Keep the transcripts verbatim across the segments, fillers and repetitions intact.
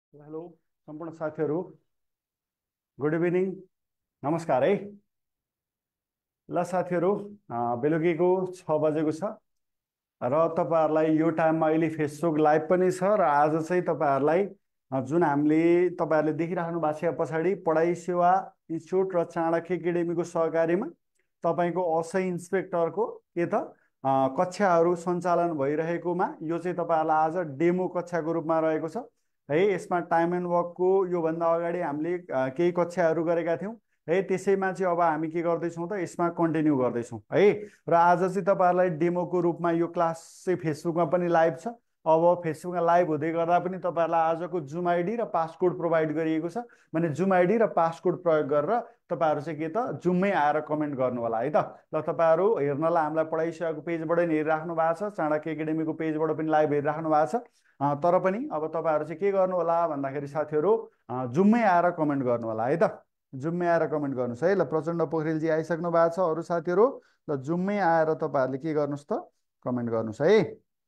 Hello सम्पूर्ण साथीहरू, good evening, नमस्कार है। ल साथीहरू, अँ, बेलुकीको छ बजेको छ र तपाईँहरूलाई यो टाइममा अहिले फेसबुक लाइभ पनि छ र आज चाहिँ तपाईँहरूलाई अँ, जुन हामीले तपाईँहरूले देखिराख्नु भएको छ पछाडि पढाइ सेवा इन्स्टिच्युट र चाणक्य एकाडेमीको सहकारीमा तपाईँको असै इन्सपेक्टरको के त अँ, कक्षाहरू सञ्चालन भइरहेकोमा यो चाहिँ तपाईँहरूलाई आज डेमो कक्षाको रूपमा रहेको छ है। यसमा टाइम एन्ड वर्कको योभन्दा अगाडि हामीले अँ, केही कक्षाहरू गरेका थियौँ है। त्यसैमा चाहिँ अब हामी के गर्दैछौँ त यसमा कन्टिन्यू गर्दैछौँ है। र आज चाहिँ तपाईँहरूलाई डेमोको रूपमा यो क्लास चाहिँ फेसबुकमा पनि लाइभ छ। अब फेसबुकमा लाइभ हुँदै गर्दा पनि तपाईँहरूलाई आजको जुम आइडी र पासकोड प्रोभाइड गरिएको छ भने जुम आइडी र पासकोड प्रयोग गरेर तपाईँहरू चाहिँ के त जुममै आएर कमेन्ट गर्नु होला है त। ल तपाईँहरू हेर्नलाई हामीलाई पढाइ सेवाको पेजबाट नि हेरिराख्नु भएको छ, चाणक्य एकाडेमीको पेजबाट पनि लाइभ हेरिराख्नु भएको छ। अँ, तर पनि अब तपाईँहरू चाहिँ के गर्नु होला भन्दाखेरि साथीहरू अँ, जुममै आएर कमेन्ट गर्नु होला है त। जुममै आएर कमेन्ट गर्नुहोस् है। ल प्रचण्ड पोखरेलजी आइसक्नु भएको छ, अरू साथीहरू ल जुममै आएर तपाईँहरूले के गर्नुहोस् त कमेन्ट गर्नुहोस् है।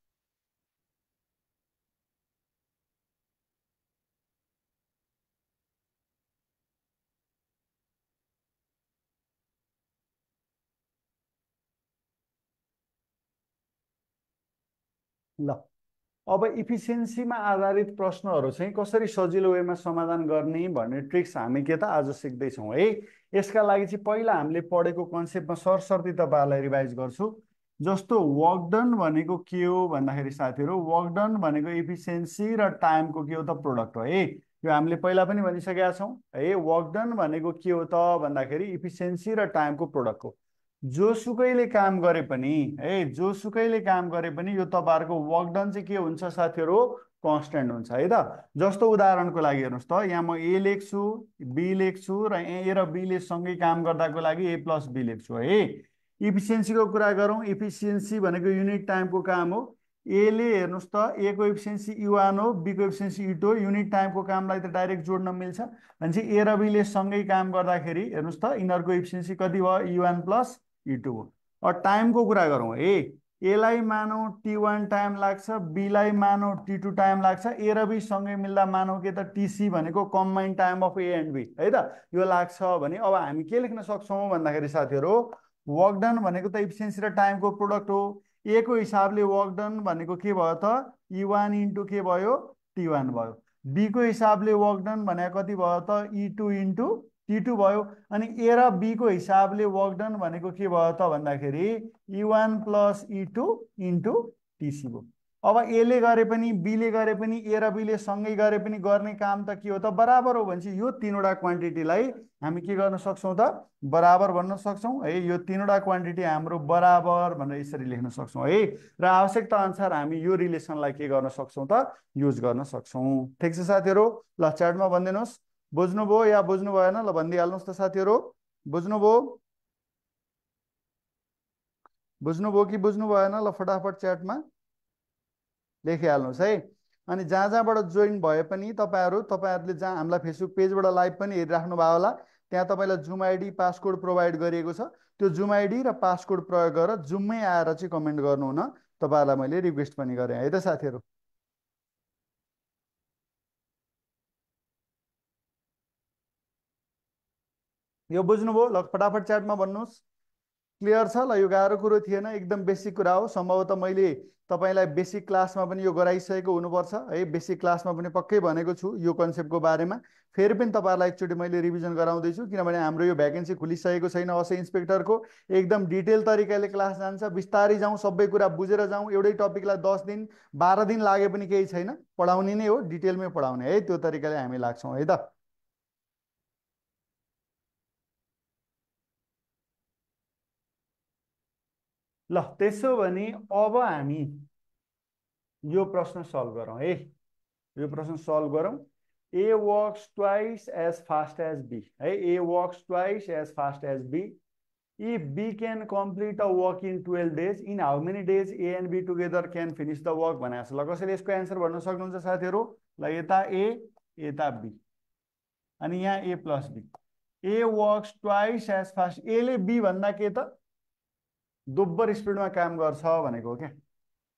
ल अब इफिसियन्सीमा आधारित प्रश्नहरू चाहिँ कसरी सजिलो वेमा समाधान गर्ने भन्ने ट्रिक्स हामी के त आज सिक्दैछौँ है। यसका लागि चाहिँ पहिला हामीले पढेको कन्सेप्टमा सरसर्ती तपाईँहरूलाई रिभाइज गर्छु। जस्तो वर्क डन भनेको के हो भन्दाखेरि साथीहरू वर्क डन भनेको इफिसियन्सी र टाइमको के हो त प्रोडक्ट हो है। यो हामीले पहिला पनि भनिसकेका छौँ है। वर्क डन भनेको के हो त भन्दाखेरि इफिसियन्सी र टाइमको प्रोडक्ट हो। जोसुकैले काम गरे पनि है, जोसुकैले काम गरे पनि यो तपाईँहरूको वर्क डन चाहिँ के हुन्छ साथीहरू कन्सटेन्ट हुन्छ है त। जस्तो उदाहरणको लागि हेर्नुहोस् त, यहाँ म ए लेख्छु, बी लेख्छु र ए र बीले सँगै काम गर्दाको लागि ए प्लस बी लेख्छु है। इफिसियन्सीको कुरा गरौँ, इफिसियन्सी भनेको युनिट टाइमको काम हो। एले हेर्नुहोस् त ए को इफिसियन्सी यु वान हो, बी को इफिसियन्सी यु टू हो। युनिट टाइमको कामलाई त डाइरेक्ट जोड्न मिल्छ भनेपछि ए र बीले सँगै काम गर्दाखेरि हेर्नुहोस् त यिनीहरूको इफिसियन्सी कति भयो U one plus U two हो। अब टाइमको कुरा गरौँ है, एलाई मानौ टी वान टाइम लाग्छ, बीलाई मानौ टी टू टाइम लाग्छ, ए र बी सँगै मिल्दा मानौ के त टिसी भनेको combined time of A and B है त। यो लाग्छ भने अब हामी के लेख्न सक्छौँ भन्दाखेरि साथीहरू वर्क डन भनेको त इफिसियन्सी र टाइमको प्रोडक्ट हो। ए को हिसाबले वर्क डन भनेको के भयो त ई वान इन्टु के भयो टी वान भयो। बी को हिसाबले वर्क डन भनेको कति भयो त E two into T two भयो। अनि ए र बी को हिसाबले वर्क डन भनेको के भयो त भन्दाखेरि E one plus E two into TC भयो। अब एले गरे पनि बीले गरे पनि ए र बीले सँगै गरे पनि गर्ने काम त के हो त बराबर हो भनेपछि यो तिनवटा क्वान्टिटीलाई हामी के गर्न सक्छौँ त बराबर भन्न सक्छौँ है। यो तिनवटा क्वान्टिटी हाम्रो बराबर भनेर यसरी लेख्न सक्छौँ है। र आवश्यकता अनुसार हामी यो रिलेसनलाई के गर्न सक्छौँ त युज गर्न सक्छौँ। ठिक छ साथीहरू, ल च्याटमा भनिदिनुहोस् बुझ्नुभयो या बुझ्नु भएन। ल भनिदिइहाल्नुहोस् त साथीहरू, बुझ्नुभयो बुझ्नुभयो कि बुझ्नु भएन ल फटाफट च्याटमा लेखिहाल्नुहोस् है। अनि जहाँ जहाँबाट जोइन भए पनि तपाईँहरू तपाईँहरूले जहाँ हामीलाई फेसबुक पेजबाट लाइभ पनि हेरिराख्नु भयो होला, त्यहाँ तपाईँलाई जुम आइडी पासकोड प्रोभाइड गरिएको छ। त्यो जुम आइडी र पासकोड प्रयोग गरेर जुममै आएर चाहिँ कमेन्ट गर्नु हुन तपाईँहरूलाई मैले रिक्वेस्ट पनि गरेँ है त साथीहरू। यो बुझ्नुभयो ल फटाफट च्याटमा भन्नुहोस्। क्लियर छ ल, यो गाह्रो कुरो थिएन, एकदम बेसिक कुरा हो। सम्भवतः मैले तपाईँलाई बेसिक क्लासमा पनि यो गराइसकेको हुनुपर्छ है। बेसिक क्लासमा पनि पक्कै भनेको छु यो कन्सेप्टको बारेमा। फेरि पनि तपाईँहरूलाई एकचोटि मैले रिभिजन गराउँदैछु किनभने हाम्रो यो भ्याकेन्सी खुलिसकेको छैन असै इन्सपेक्टरको। एकदम डिटेल तरिकाले क्लास जान्छ, बिस्तारै जाउँ, सबै कुरा बुझेर जाउँ। एउटै टपिकलाई दस दिन बाह्र दिन लागे पनि केही छैन, पढाउने नै हो, डिटेलमै पढाउने है। त्यो तरिकाले हामी लाग्छौँ है त। ल त्यसो भने अब हामी यो प्रश्न सल्भ गरौँ है। यो प्रश्न सल्भ गरौँ। A works twice as fast as B है। A works twice as fast as B if B can complete a work in twelve days, in how many days A and B together can finish the work भनेको छ। ल कसैले यसको answer भन्न सक्नुहुन्छ साथीहरू? ल यता ए यता बी अनि यहाँ A plus B. A works twice as fast, एले बी भन्दा के त दोब्बर स्पिडमा काम गर्छ भनेको हो क्या।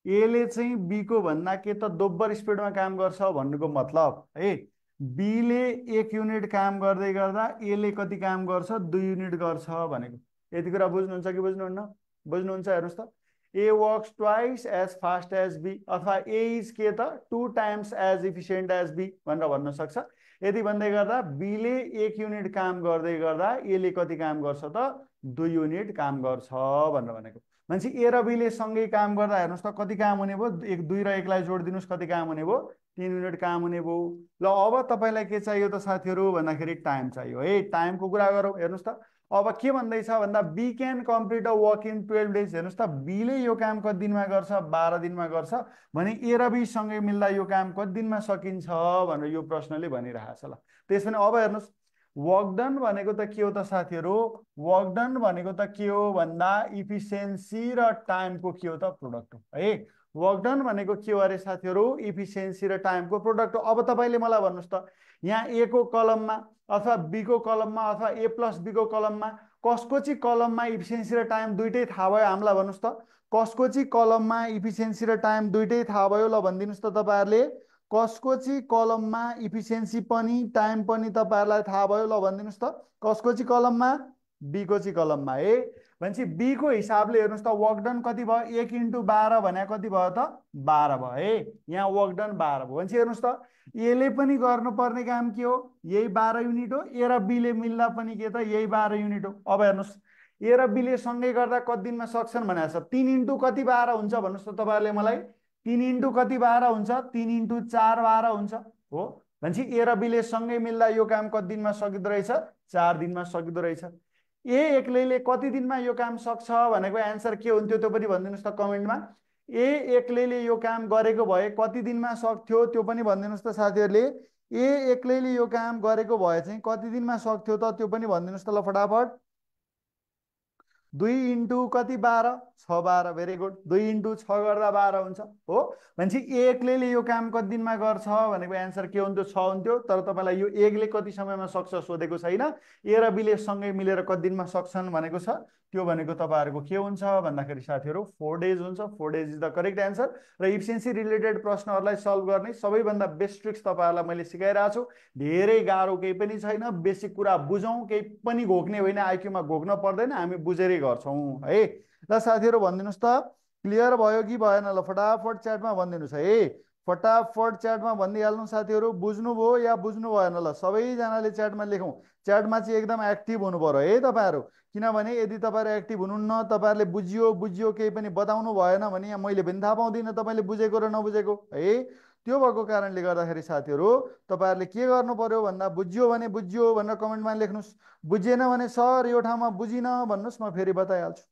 एले चाहिँ बीको भन्दा के त दोब्बर स्पिडमा काम गर्छ भन्नुको मतलब है। बीले एक युनिट काम गर्दै गर्दा एले कति काम गर्छ, दुई युनिट गर्छ भनेको। यति कुरा बुझ्नुहुन्छ कि बुझ्नुहुन्न? बुझ्नुहुन्छ? हेर्नुहोस् त, A works twice as fast as B, अथवा ए इज के त two times as efficient as B भनेर भन्न सक्छ। यति भन्दै गर्दा बीले एक युनिट काम गर्दै गर्दा एले कति काम गर्छ त, दुई युनिट काम गर्छ भनेर भनेको। भनेपछि ए र बीले सँगै काम गर्दा हेर्नुहोस् त कति काम हुने भयो, एक दुई र एकलाई जोडिदिनुहोस्, कति काम हुने भयो, तीन युनिट काम हुने भयो। ल अब तपाईँलाई के चाहियो त साथीहरू भन्दाखेरि टाइम चाहियो है। टाइमको कुरा गरौँ। हेर्नुहोस् त अब के भन्दैछ भन्दा B can complete a work in twelve days. हेर्नुहोस् त बीले यो काम कति दिनमा गर्छ, बाह्र दिनमा गर्छ भने ए र बी सँगै मिल्दा यो काम कति दिनमा सकिन्छ भनेर यो प्रश्नले भनिरहेको छ। ल त्यसो भने अब हेर्नुहोस्, वर्क डन भनेको त के हो त साथीहरू, वर्क डन भनेको त के हो भन्दा इफिसियन्सी र टाइमको के हो त प्रोडक्ट हो है। वर्क डन भनेको के हो अरे साथीहरू, इफिसियन्सी र टाइमको प्रोडक्ट हो। अब तपाईँले मलाई भन्नुहोस् त यहाँ ए को कलममा अथवा बी को कलममा अथवा ए प्लस बी को कलममा कसको चाहिँ कलममा इफिसियन्सी र टाइम दुइटै थाहा भयो हामीलाई भन्नुहोस् त, कसको चाहिँ कलममा इफिसियन्सी र टाइम दुइटै थाहा भयो? ल भनिदिनुहोस् त तपाईँहरूले, कसको चाहिँ कलममा इफिसियन्सी पनि टाइम पनि तपाईँहरूलाई थाहा भयो? ल भनिदिनुहोस् त, कसको चाहिँ कलममा, बी को चाहिँ कलममा है। भनेपछि बी को हिसाबले हेर्नुहोस् त वर्क डन कति भयो, एक इन्टु बाह्र भने कति भयो त, बाह्र भयो है। यहाँ वर्क डन बाह्र भयो। भनेपछि हेर्नुहोस् त एले पनि गर्नुपर्ने काम के हो, यही बाह्र युनिट हो। ए र बीले मिल्दा पनि के त यही बाह्र युनिट हो। अब हेर्नुहोस् ए र बीले सँगै गर्दा कति दिनमा सक्छन् भनेको छ, तिन इन्टु कति बाह्र हुन्छ भन्नुहोस् त तपाईँहरूले मलाई, तिन इन्टु कति बाह्र हुन्छ, तिन इन्टु चार बाह्र हुन्छ हो। भनेपछि ए र बीले सँगै मिल्दा यो काम कति दिनमा सकिँदो रहेछ, चार दिनमा सकिँदो रहेछ। ए एक्लैले कति दिनमा यो काम सक्छ भनेको एन्सर के हुन्थ्यो त्यो पनि भनिदिनुहोस् त कमेन्टमा। ए एक्लैले यो काम गरेको भए कति दिनमा सक्थ्यो त्यो पनि भनिदिनुहोस् त साथीहरूले। ए एक्लैले यो काम गरेको भए चाहिँ कति दिनमा सक्थ्यो त त्यो पनि भनिदिनुहोस् त ल फटाफट। दुई इन्टु कति बाह्र, छ बाह्र, भेरी गुड। दुई इन्टु छ गर्दा बाह्र हुन्छ हो। भनेपछि ए एक्लैले यो काम कति दिनमा गर्छ भनेको एन्सर के हुन्थ्यो, छ हुन्थ्यो। तर तपाईँलाई यो एकले कति समयमा सक्छ सोधेको छैन, ए र बीले सँगै मिलेर कति दिनमा सक्छन् भनेको छ। त्यो भनेको तपाईँहरूको के हुन्छ भन्दाखेरि साथीहरू फोर डेज हुन्छ। Four days is the correct answer. र इफिसियन्सी रिलेटेड प्रश्नहरूलाई सल्भ गर्ने सबैभन्दा बेस्ट ट्रिक्स तपाईँहरूलाई मैले सिकाइरहेको छु। धेरै गाह्रो केही पनि छैन, बेसिक कुरा बुझौँ, केही पनि घोक्ने होइन, आइक्यूमा घोक्न पर्दैन, हामी बुझेरै गर्छौँ है। ल साथीहरू भनिदिनुहोस् त क्लियर भयो कि भएन? ल फटाफट च्याटमा भनिदिनुहोस् है, फटाफट च्याटमा भनिदिइहाल्नु साथीहरू। बुझ्नुभयो या बुझ्नु भएन? ल सबैजनाले च्याटमा लेखौँ। च्याटमा चाहिँ एकदम एक्टिभ हुनु पर्यो है तपाईँहरू, किनभने यदि तपाईँहरू एक्टिभ हुनुहुन्न, तपाईँहरूले बुझियो बुझियो केही पनि बताउनु भएन भने यहाँ मैले पनि थाहा पाउँदिनँ तपाईँले बुझेको र नबुझेको है। त्यो भएको कारणले गर्दाखेरि साथीहरू तपाईँहरूले के गर्नु पर्यो भन्दा बुझ्यो भने बुझ्यो भनेर कमेन्टमा लेख्नुहोस्, बुझेन भने सर यो ठाउँमा बुझिन भन्नुहोस्, म फेरि बताइहाल्छु।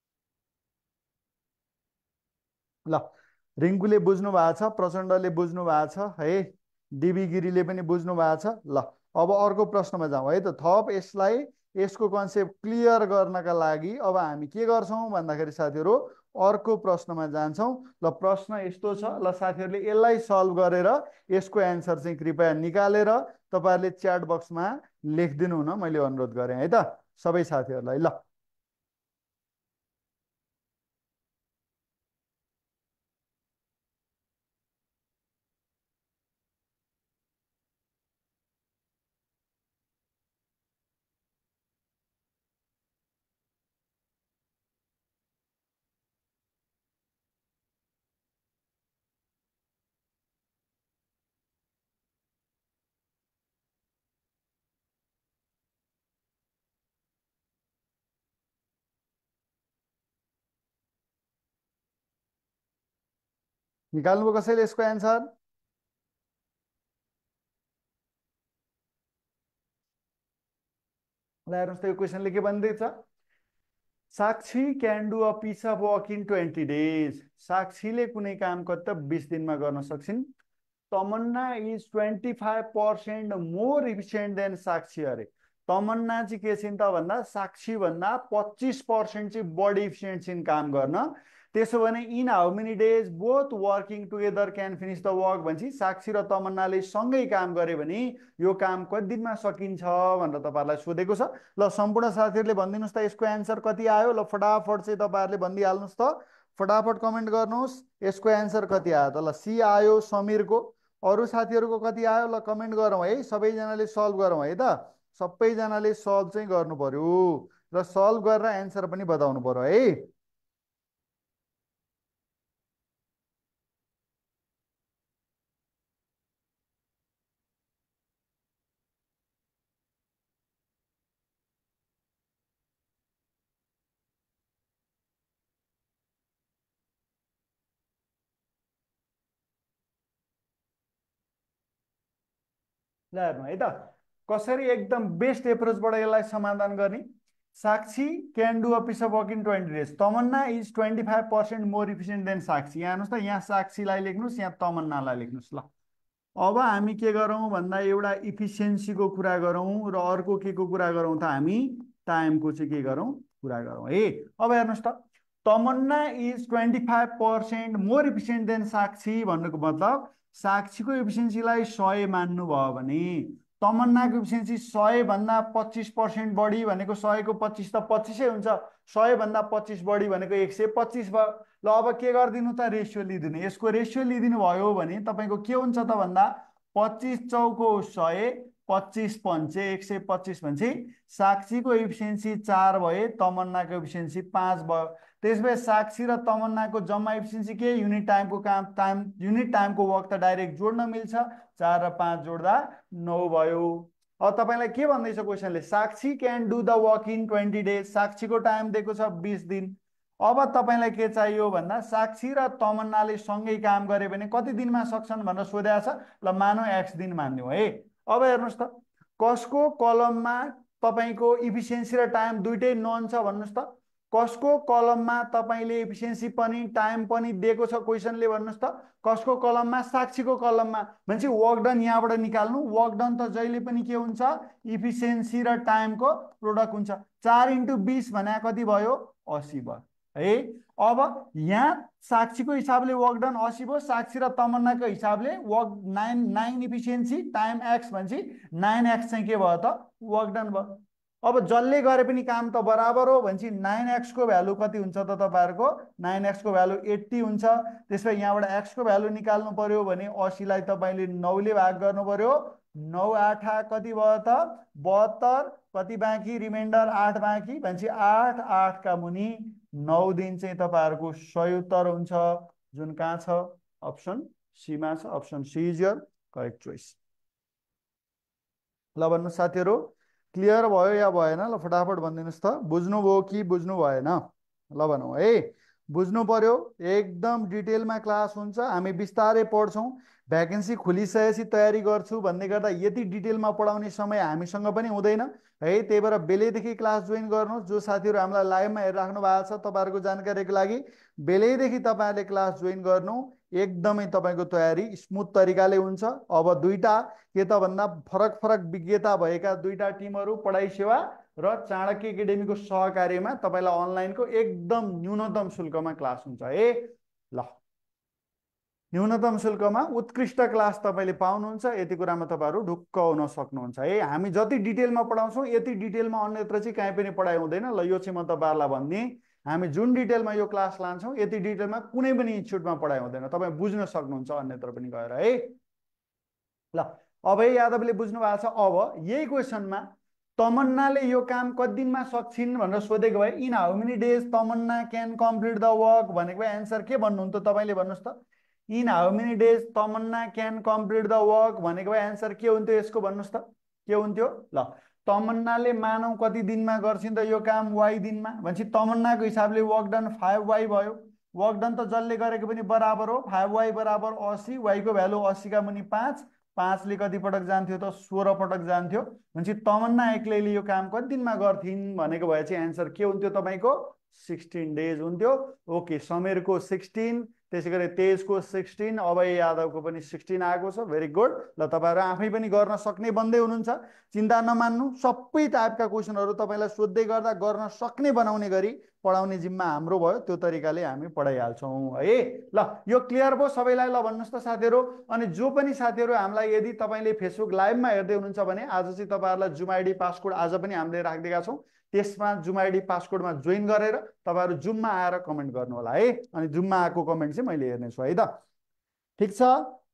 ल रिङ्कुले बुझ्नु भएको छ, प्रचण्डले बुझ्नु भएको छ है, डिबी गिरीले पनि बुझ्नु भएको छ। ल अब अर्को प्रश्नमा जाउँ है त। थप यसलाई यसको कन्सेप्ट क्लियर गर्नका लागि अब हामी के गर्छौँ भन्दाखेरि साथीहरू अर्को प्रश्नमा जान्छौँ। ल प्रश्न यस्तो छ, ल साथीहरूले यसलाई सल्भ गरेर यसको एन्सर चाहिँ कृपया निकालेर तपाईँहरूले च्याट बक्समा लेखिदिनु हुन मैले अनुरोध गरेँ है त सबै साथीहरूलाई। ल निकाल्नुभयो कसैले यसको एन्सर? ल हेर्नुहोस् त यो क्वेसनले के भन्दैछ, Sakshi can do a piece of work in twenty days. साक्षीले कुनै काम कति त बिस दिनमा गर्न सक्छिन्। Tamanna is twenty five percent more efficient than Sakshi. अरे तमन्ना चाहिँ के छिन् त भन्दा साक्षी भन्दा पच्चिस पर्सेन्ट चाहिँ बढी इफिसियन्ट छिन् काम गर्न। त्यसो भने in how many days both working together can finish the work. भनेपछि साक्षी र तमन्नाले सँगै काम गरे भने यो काम कति दिनमा सकिन्छ भनेर तपाईँहरूलाई सोधेको छ। ल सम्पूर्ण साथीहरूले भनिदिनुहोस् त यसको एन्सर कति आयो? ल फटाफट चाहिँ तपाईँहरूले भनिदिइहाल्नुहोस् त, फटाफट कमेन्ट गर्नुहोस् यसको एन्सर कति आयो त। ल सी आयो समीरको। अरू साथीहरूको कति आयो ल कमेन्ट गरौँ है, सबैजनाले सल्भ गरौँ है त। सबैजनाले सल्भ चाहिँ गर्नु पर्यो र सल्भ गरेर एन्सर पनि बताउनु पर्यो है। ल हेर्नु है त कसरी एकदम बेस्ट एप्रोचबाट यसलाई समाधान गर्ने। Sakshi can do a piece of work in twenty days. Tamanna is twenty five percent more efficient than Sakshi. यहाँ हेर्नुहोस् त, यहाँ साक्षीलाई लेख्नुहोस्, यहाँ तमन्नालाई लेख्नुहोस्। ल अब हामी के गरौँ भन्दा एउटा इफिसियन्सीको कुरा गरौँ र अर्को के को कुरा गरौँ त हामी टाइमको चाहिँ के गरौँ कुरा गरौँ है। अब हेर्नुहोस् त Tamanna is twenty five percent more efficient than Sakshi भन्नुको मतलब साक्षीको इफिसियन्सीलाई सय मान्नुभयो भने तमन्नाको इफिसियन्सी सय भन्दा पच्चिस पर्सेन्ट बढी भनेको सयको पच्चिस त पच्चिसै हुन्छ, सय भन्दा पच्चिस बढी भनेको एक सय पच्चिस भयो। ल अब के गरिदिनु त रेसियो लिइदिनु। यसको रेसियो लिइदिनु भयो भने तपाईँको के हुन्छ त भन्दा पच्चिस चौको सय, पच्चिस पन्चे एक सय पच्चिस भनेपछि साक्षीको इफिसियन्सी चार भए तमन्नाको इफिसियन्सी पाँच भयो। त्यस भए साक्षी र तमन्नाको जम्मा इफिसियन्सी के युनिट टाइमको काम टाइम युनिट टाइमको वर्क त डाइरेक्ट जोड्न मिल्छ, चार र पाँच जोड्दा नौ भयो। अब तपाईँलाई के भन्दैछ क्वेसनले, Sakshi can do the work in twenty days. साक्षीको टाइम दिएको छ बिस दिन। अब तपाईँलाई के चाहियो भन्दा साक्षी र तमन्नाले सँगै काम गरे भने कति दिनमा सक्छन् भनेर सोधेको छ। ल मानौ एक्स दिन मान्यौँ है। अब हेर्नुहोस् त कसको कलममा तपाईँको इफिसियन्सी र टाइम दुइटै नन छ भन्नुहोस् त। कसको कलममा तपाईँले इफिसियन्सी पनि टाइम पनि दिएको छ क्वेसनले भन्नुहोस् त। कसको कलममा साक्षीको कलममा भनेपछि वर्क डन यहाँबाट निकाल्नु। वर्क डन त जहिले पनि के हुन्छ इफिसियन्सी र टाइमको प्रोडक्ट हुन्छ। चार इन्टु बिस भने कति भयो असी भयो है। अब यहाँ साक्षीको हिसाबले वर्क डन असी भयो, साक्षी र तमन्नाको हिसाबले work nine nine efficiency time X भनेपछि नाइन एक्स चाहिँ के भयो त वर्क डन भयो। अब जसले गरे पनि काम त बराबर हो भनेपछि नाइन एक्सको भ्यालु कति हुन्छ त तपाईँहरूको नाइन एक्सको भ्यालु एट्टी हुन्छ। त्यसमा यहाँबाट एक्सको भ्यालु निकाल्नु पर्यो भने असीलाई तपाईँले नौले भाग गर्नु पर्यो। नौ आठा कति भयो त बहत्तर, कति बाँकी रिमाइन्डर आठ बाँकी भनेपछि आठ आठका मुनि नौ दिन चाहिँ तपाईँहरूको सही उत्तर हुन्छ, जुन कहाँ छ अप्सन सीमा छ। Option C is your correct choice. ल भन्नु साथीहरू क्लियर भयो या भएन? ल फटाफट भनिदिनुहोस् त बुझ्नुभयो कि बुझ्नु भएन? ल भनौँ है, बुझ्नु पर्यो। एकदम डिटेलमा क्लास हुन्छ, हामी बिस्तारै पढ्छौँ। भ्याकेन्सी खुलिसकेपछि तयारी गर्छु भन्दै गर्दा यति डिटेलमा पढाउने समय हामीसँग पनि हुँदैन है। त्यही भएर बेलैदेखि क्लास जोइन गर्नुहोस्। जो साथीहरू हामीलाई लाइभमा हेरिराख्नु भएको छ तपाईँहरूको जानकारीको लागि बेलैदेखि तपाईँहरूले क्लास जोइन गर्नु, एकदमै तपाईँको तयारी स्मुथ तरिकाले हुन्छ। अब दुईटा के त भन्दा फरक फरक विज्ञता भएका दुईटा टिमहरू पढाइ सेवा र चाणक्य एकाडेमीको सहकार्यमा तपाईँलाई अनलाइनको एकदम न्यूनतम शुल्कमा क्लास हुन्छ है। ल न्यूनतम शुल्कमा उत्कृष्ट क्लास तपाईँले पाउनुहुन्छ। यति कुरामा तपाईँहरू ढुक्क हुन सक्नुहुन्छ है। हामी जति डिटेलमा पढाउँछौँ यति डिटेलमा अन्यत्र चाहिँ कहीँ पनि पढाइ हुँदैन। ल यो चाहिँ म तपाईँहरूलाई भनिदिएँ, हामी जुन डिटेलमा यो क्लास लान्छौँ यति डिटेलमा कुनै पनि इन्स्टिट्युटमा पढाइ हुँदैन। तपाईँ बुझ्न सक्नुहुन्छ अन्यत्र पनि गएर है। ल अब यादवले बुझ्नु भएको छ। अब यही क्वेसनमा तमन्नाले यो काम कति दिनमा सक्छिन् भनेर सोधेको भए in how many days Tamanna can complete the work भनेको भए एन्सर के भन्नुहुन्थ्यो तपाईँले भन्नुहोस् त। In how many days Tamanna can complete the work भनेको भए एन्सर के हुन्थ्यो यसको भन्नुहोस् त के हुन्थ्यो। ल तमन्नाले मानौ कति दिनमा गर्छिन् त यो काम वाइ दिनमा भनेपछि तमन्नाको हिसाबले वर्क डन फाइभ वाइ भयो। वर्क डन त जसले गरेको पनि बराबर हो, फाइभ वाइ बराबर असी, वाइको भ्यालु असीका मुनि पाँच, पाँचले कति पटक जान्थ्यो त सोह्र पटक जान्थ्यो भनेपछि तमन्ना एक्लैले यो काम कति दिनमा गर्थिन् भनेको भए चाहिँ एन्सर के हुन्थ्यो तपाईँको सिक्सटिन डेज हुन्थ्यो। ओके समीरको सिक्सटिन, त्यसै गरी तेजको सिक्सटिन, अभय यादवको पनि सिक्सटिन आएको छ। Very good. ल तपाईँहरू आफै पनि गर्न सक्ने बन्दै हुनुहुन्छ, चिन्ता नमान्नु। सबै टाइपका क्वेसनहरू तपाईँलाई सोध्दै गर्दा गर्न सक्ने बनाउने गरी पढाउने जिम्मा हाम्रो भयो। त्यो तरिकाले हामी पढाइहाल्छौँ है। ल यो क्लियर भयो सबैलाई? ल भन्नुहोस् त साथीहरू। अनि जो पनि साथीहरू हामीलाई यदि तपाईँले फेसबुक लाइभमा हेर्दै हुनुहुन्छ भने आज चाहिँ तपाईँहरूलाई जुम आइडी पासकोड आज पनि हामीले राखिदिएका छौँ। त्यसमा जुम आइडी पासकोडमा जोइन गरेर तपाईँहरू जुममा आएर कमेन्ट गर्नु होला है। अनि जुममा आएको कमेन्ट चाहिँ मैले हेर्नेछु है त, ठिक छ।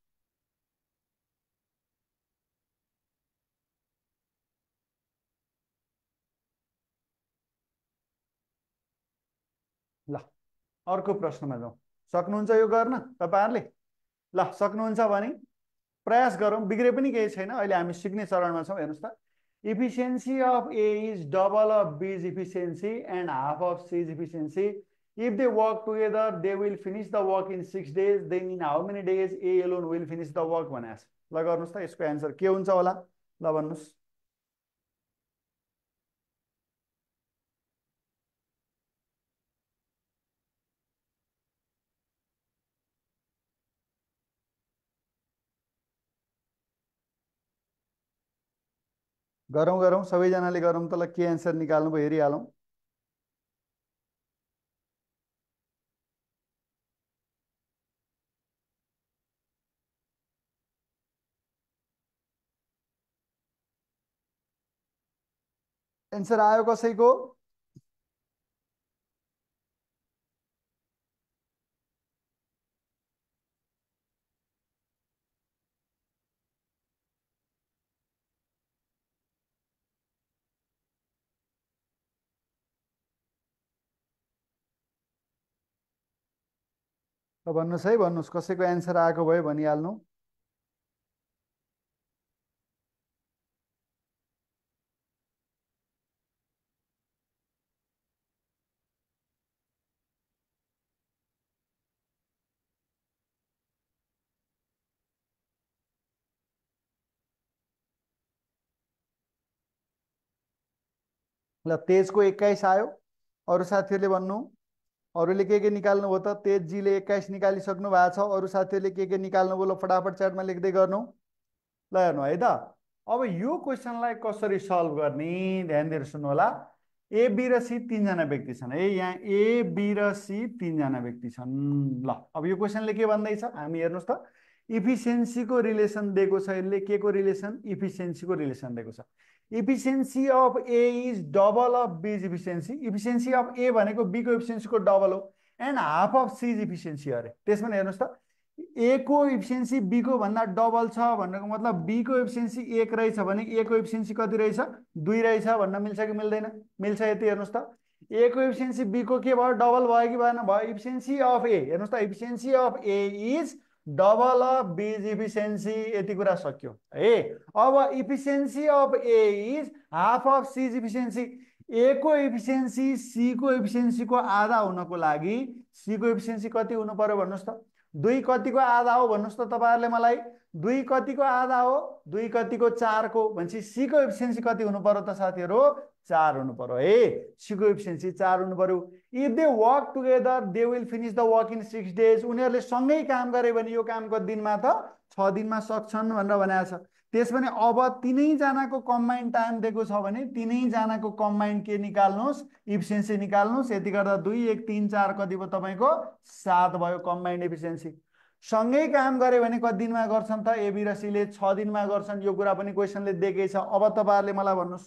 ल अर्को प्रश्नमा जाउँ। सक्नुहुन्छ यो गर्न तपाईँहरूले? ल सक्नुहुन्छ भने प्रयास गरौँ, बिग्रे पनि केही छैन, अहिले हामी सिक्ने चरणमा छौँ। हेर्नुहोस् त, efficiency of A is double of B's efficiency and half of C's efficiency. If they work together, they will finish the work in six days. Then in how many days A alone will finish the work भनेको छ। ल गर्नुहोस् त, यसको answer के हुन्छ होला? ल भन्नुहोस्। गरौँ गरौँ सबैजनाले गरौँ त। ल के एन्सर निकाल्नुभयो हेरिहालौँ। एन्सर आयो कसैको? ल भन्नुहोस् है, भन्नुहोस् कसैको एन्सर आएको भयो भनिहाल्नु। ल तेजको एक्काइस आयो, अरू साथीहरूले भन्नु। अरूले के के निकाल्नु भयो त? तेजजीले एक्काइस निकालिसक्नु भएको छ। अरू साथीहरूले के के निकाल्नु भयो? ल फटाफट च्याटमा लेख्दै गर्नु। ल हेर्नु है त, अब यो क्वेसनलाई कसरी सल्भ गर्ने ध्यान दिएर सुन्नु होला। ए बी र सी तिनजना व्यक्ति छन् है, यहाँ ए बी र सी तिनजना व्यक्ति छन्। ल अब यो क्वेसनले के भन्दैछ हामी हेर्नुहोस् त, इफिसियन्सीको रिलेसन दिएको छ। यसले के को रिलेसन? इफिसियन्सीको रिलेसन दिएको छ। Efficiency of A is double of B's efficiency. Efficiency of A भनेको बी को इफिसियन्सीको डबल हो, and half of C's efficiency अरे। त्यसमा हेर्नुहोस् त, ए को इफिसियन्सी बी को भन्दा डबल छ भनेको मतलब बी को इफिसियन्सी एक रहेछ भने ए को इफिसियन्सी कति रहेछ? दुई रहेछ भन्न मिल्छ कि मिल्दैन? मिल्छ। यति हेर्नुहोस् त, ए को इफिसियन्सी बी को के भयो? डबल भयो कि भएन? भयो। इफिसियन्सी अफ ए हेर्नुहोस् त, efficiency of A is double of B's efficiency. यति कुरा सक्यो है। अब efficiency of A is half of C's efficiency. A को इफिसियन्सी सी को इफिसियन्सीको आधा हुनको लागि सी को इफिसियन्सी कति हुनु पर्यो भन्नुहोस् त? दुई कतिको आधा हो भन्नुहोस् त तपाईँहरूले मलाई? दुई कतिको आधा हो? दुई कतिको चारको। भनेपछि सी को इफिसियन्सी कति हुनु पर्यो त साथीहरू? चार हुनु पर्यो है। सी को इफिसियन्सी चार हुनु पर्यो। If they work together they will finish the work in six days. उनीहरूले सँगै काम गरे भने यो काम कति दिनमा त? छ दिनमा सक्छन् भनेर भनेको छ। त्यसो भने अब तिनैजनाको कम्बाइन्ड टाइम दिएको छ भने तिनैजनाको कम्बाइन्ड के निकाल्नुहोस्? इफिसियन्सी निकाल्नुहोस्। यति गर्दा दुई एक तिन चार कति भयो तपाईँको? सात भयो कम्बाइन्ड इफिसियन्सी। सँगै काम गरे भने कति दिनमा गर्छन् त? ए बी र सीले छ दिनमा गर्छन्। यो कुरा पनि क्वेसनले दिएकै छ। अब तपाईँहरूले मलाई भन्नुहोस्,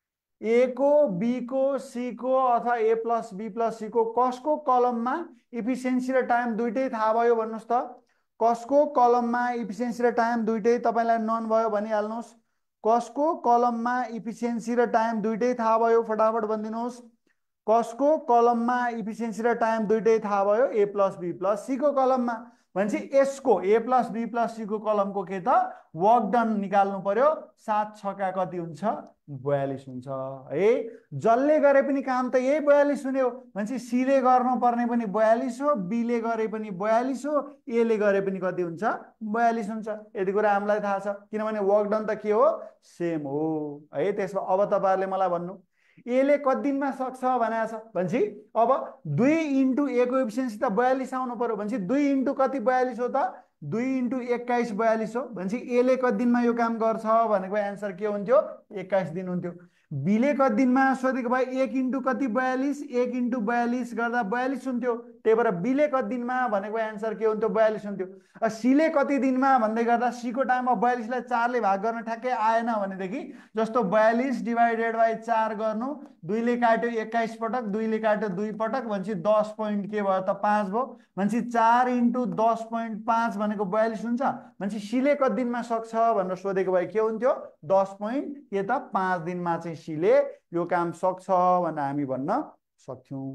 ए को बी को सी को अथवा A plus B plus C को कसको कलममा इफिसियन्सी र टाइम दुइटै थाहा भयो भन्नुहोस् त? कसको कलममा इफिसियन्सी र टाइम दुइटै तपाईँलाई नन भयो भनिहाल्नुहोस्। कसको कलममा इफिसियन्सी र टाइम दुइटै थाहा भयो? फटाफट भनिदिनुहोस्। कसको कलममा इफिसियन्सी र टाइम दुइटै थाहा भयो? A plus B plus C को कलममा। भनेपछि यसको A plus B plus C को कलमको के त? वर्क डन निकाल्नु पर्यो। सात छका कति हुन्छ? बयालिस हुन्छ है। जसले गरे पनि काम त यही बयालिस हुने हो। भनेपछि सीले गर्नु पर्ने पनि बयालिस हो, बीले गरे पनि बयालिस हो, एले गरे पनि कति हुन्छ? बयालिस हुन्छ। यति कुरा हामीलाई थाहा छ, किनभने वर्क डन त के हो? सेम हो है। त्यसमा अब तपाईँहरूले मलाई भन्नु, एले कति दिनमा सक्छ भनेको छ? भनेपछि अब दुई इन्टु ए को इफिसियन्सी त बयालिस आउनु पर्यो। भनेपछि दुई इन्टु कति बयालिस हो त? दुई इन्टु एक्काइस बयालिस हो। भनेपछि एले कति दिनमा यो काम गर्छ भनेको एन्सर के हुन्थ्यो? एक्काइस दिन हुन्थ्यो। बीले कति दिनमा सोधेको भए एक इन्टु कति बयालिस एक इन्टु बयालिस गर्दा बयालिस हुन्थ्यो, त्यही भएर बीले कति दिनमा भनेको एन्सर के हुन्थ्यो, बयालिस हुन्थ्यो। सीले कति दिनमा भन्दै गर्दा सीको टाइममा बयालिसलाई चारले भाग गर्न ठ्याक्कै आएन भनेदेखि जस्तो बयालिस डिभाइडेड बाई चार गर्नु, दुईले काट्यो एक्काइस पटक, दुईले काट्यो दुई पटक भनेपछि दस पोइन्ट के भयो त पाँच भयो भनेपछि चार इन्टु दस पोइन्ट पाँच भनेको बयालिस हुन्छ भनेपछि सीले कति दिनमा सक्छ भनेर सोधेको भए के हुन्थ्यो, दस पोइन्ट के त पाँच दिनमा चाहिँ सीले यो काम सक्छ भनेर हामी भन्न सक्थ्यौं।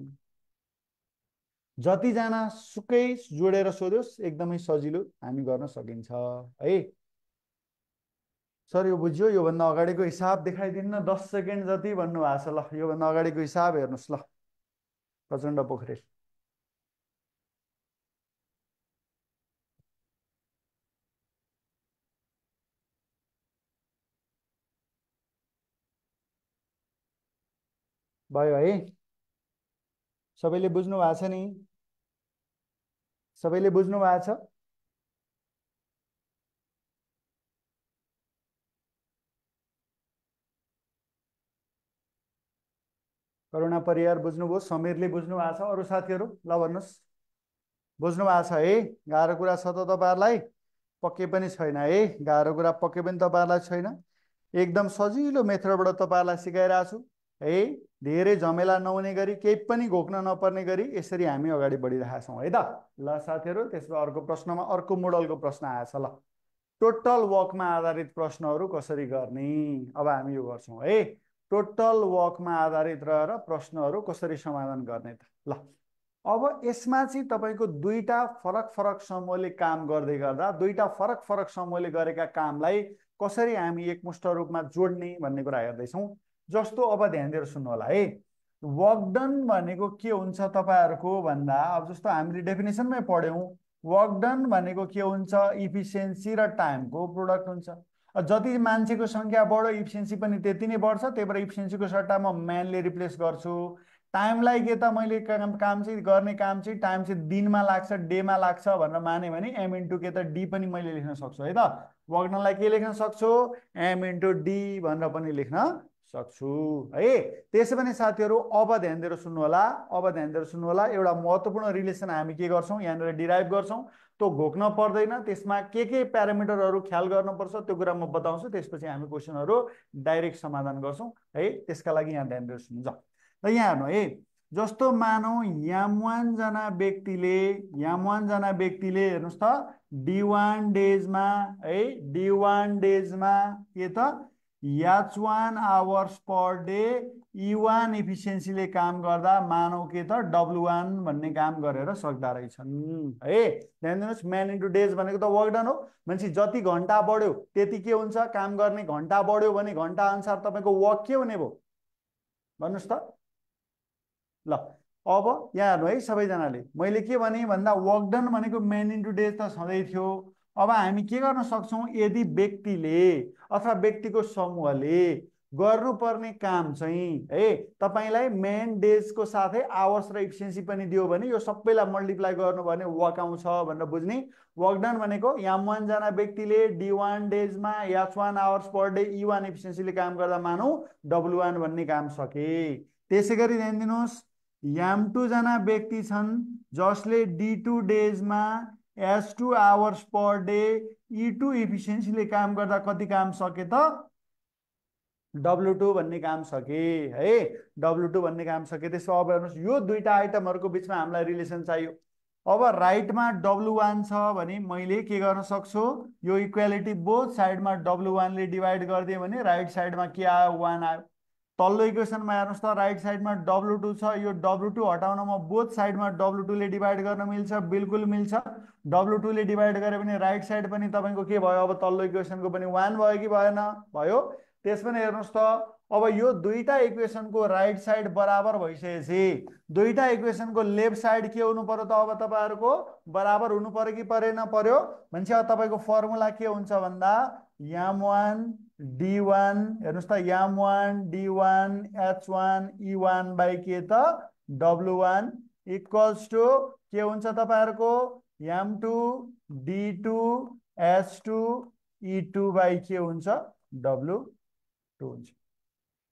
जतिजना सुकै जोडेर सोध्योस् एकदमै सजिलो हामी गर्न सकिन्छ है। सर यो बुझ्यो, योभन्दा अगाडिको हिसाब देखाइदिनु न, दस सेकेन्ड जति भन्नुभएको छ। ल योभन्दा अगाडिको हिसाब हेर्नुहोस्। ल प्रचण्ड पोखरेल भयो है, सबैले बुझ्नु भएको छ नि, सबैले बुझ्नु भएको छ। करुणा परियार बुझ्नुभयो, समीरले बुझ्नु भएको छ, अरू साथीहरू ल भन्नुहोस् बुझ्नु भएको छ है। गाह्रो कुरा छ त तपाईँहरूलाई, पक्कै पनि छैन है, गाह्रो कुरा पक्कै पनि तपाईँहरूलाई छैन, एकदम सजिलो मेथडबाट तपाईँहरूलाई सिकाइरहेको छु है। धेरै झमेला नहुने गरी, केही पनि घोक्न नपर्ने गरी यसरी हामी अगाडि बढिरहेका छौँ है त। ल साथीहरू, त्यसमा अर्को प्रश्नमा अर्को मोडलको प्रश्न आएछ। ल टोटल वर्कमा आधारित प्रश्नहरू कसरी गर्ने, अब हामी यो गर्छौँ है। टोटल वर्कमा आधारित रहेर प्रश्नहरू कसरी समाधान गर्ने त। ल अब यसमा चाहिँ तपाईँको दुईटा फरक फरक समूहले काम गर्दै गर्दा दुईटा फरक फरक समूहले गरेका कामलाई कसरी हामी एकमुष्ट रूपमा जोड्ने भन्ने कुरा हेर्दैछौँ। जस्तो अब ध्यान दिएर सुन्नु होला है। वर्क डन भनेको के हुन्छ तपाईँहरूको भन्दा, अब जस्तो हामीले डेफिनेसनमै पढ्यौँ, वर्क डन भनेको के हुन्छ, इफिसियन्सी र टाइमको प्रोडक्ट हुन्छ। जति मान्छेको सङ्ख्या बढ्यो इफिसियन्सी पनि त्यति नै बढ्छ, त्यही भएर इफिसियन्सीको सट्टा म म्यानले रिप्लेस गर्छु। टाइमलाई के त मैले काम काम चाहिँ गर्ने काम चाहिँ टाइम चाहिँ दिनमा लाग्छ डेमा लाग्छ भनेर माने भने एम इन्टु के त डी पनि मैले लेख्न सक्छु है त। वर्क डनलाई के लेख्न सक्छु, एम इन्टु डी भनेर पनि लेख्न सक्छु है। त्यसो भने साथीहरू अब ध्यान दिएर सुन्नु होला, अब ध्यान दिएर सुन्नु होला। एउटा महत्त्वपूर्ण रिलेसन हामी के गर्छौँ यहाँनिर डिराइभ गर्छौँ, त्यो घोक्न पर्दैन, त्यसमा के के प्यारामिटरहरू ख्याल गर्नुपर्छ त्यो कुरा म बताउँछु, त्यसपछि हामी क्वेसनहरू डाइरेक्ट समाधान गर्छौँ है। त्यसका लागि यहाँ ध्यान दिएर सुन्नु। र यहाँ हेर्नु है, जस्तो मानौँ याम वान जना व्यक्तिले याम वान जना व्यक्तिले हेर्नुहोस् त डी वान डेजमा है, डी वान डेजमा के त each one hours per day E one इफिसियन्सीले काम गर्दा मानौ के त डब्लु वान भन्ने काम गरेर सक्दा रहेछन् है। ध्यान दिनुहोस्, म्यान इन्टु डेज भनेको त वर्क डन हो, मान्छे जति घन्टा बढ्यो त्यति के हुन्छ, काम गर्ने घन्टा बढ्यो भने घन्टा अनुसार तपाईँको वर्क के हुने भयो भन्नुहोस् त। ल अब यहाँ हेर्नु है सबैजनाले, मैले के भने भन्दा वर्क डन भनेको म्यान इन्टु डेज त सधैँ थियो। अब हामी के गर्न सक्छौँ, यदि व्यक्तिले अथवा व्यक्तिको समूहले गर्नुपर्ने काम चाहिँ है तपाईँलाई म्यान डेजको साथै आवर्स र इफिसियन्सी पनि दियो भने यो सबैलाई मल्टिप्लाई गर्नु भने वर्क आउँछ भनेर बुझ्ने। वर्क डन भनेको याम वान जना व्यक्तिले डी वान डेजमा each one hours per day E one इफिसियन्सीले काम गर्दा मानौ डब्लु वान भन्ने काम सके। त्यसै गरी ध्यान दिनुहोस्, याम टू जना व्यक्ति छन् जसले डी टू डेजमा S two hours per day E two इफिसियन्सीले काम गर्दा कति काम सके त, डब्लु टू भन्ने काम सके है, डब्लु टू भन्ने काम सके। त्यसो अब हेर्नुहोस्, यो दुईटा आइटमहरूको बिचमा हामीलाई रिलेसन चाहियो। अब राइटमा डब्लु वान छ भने मैले के गर्न सक्छु, यो इक्वालिटी बोथ साइडमा डब्लु वानले डिभाइड गरिदिएँ भने राइट साइडमा के आयो, वान आयो। तल्लो इक्वेसनमा हेर्नुहोस् त, राइट साइडमा डब्लु टू छ, यो डब्लु टू हटाउनमा बोथ साइडमा डब्लु टूले डिभाइड गर्न मिल्छ, बिल्कुल मिल्छ। डब्लु टूले डिभाइड गऱ्यो भने राइट साइड पनि तपाईँको के भयो, अब तल्लो इक्वेसनको पनि वान भयो कि भएन, भयो। त्यस पनि हेर्नुहोस् त, अब यो दुईटा इक्वेसनको राइट साइड बराबर भइसकेपछि दुईटा इक्वेसनको लेफ्ट साइड के हुनु पर्यो त, अब तपाईँहरूको बराबर हुनु पर्यो कि परेन, पर्यो भनेपछि अब तपाईँको फर्मुला के हुन्छ भन्दा याम वान डी वान, हेर्नुहोस् त M one D one H one E one by के त डब्लु वान इक्वल्स टु के हुन्छ तपाईँहरूको M two D two H two E two by के हुन्छ डब्लु टू हुन्छ।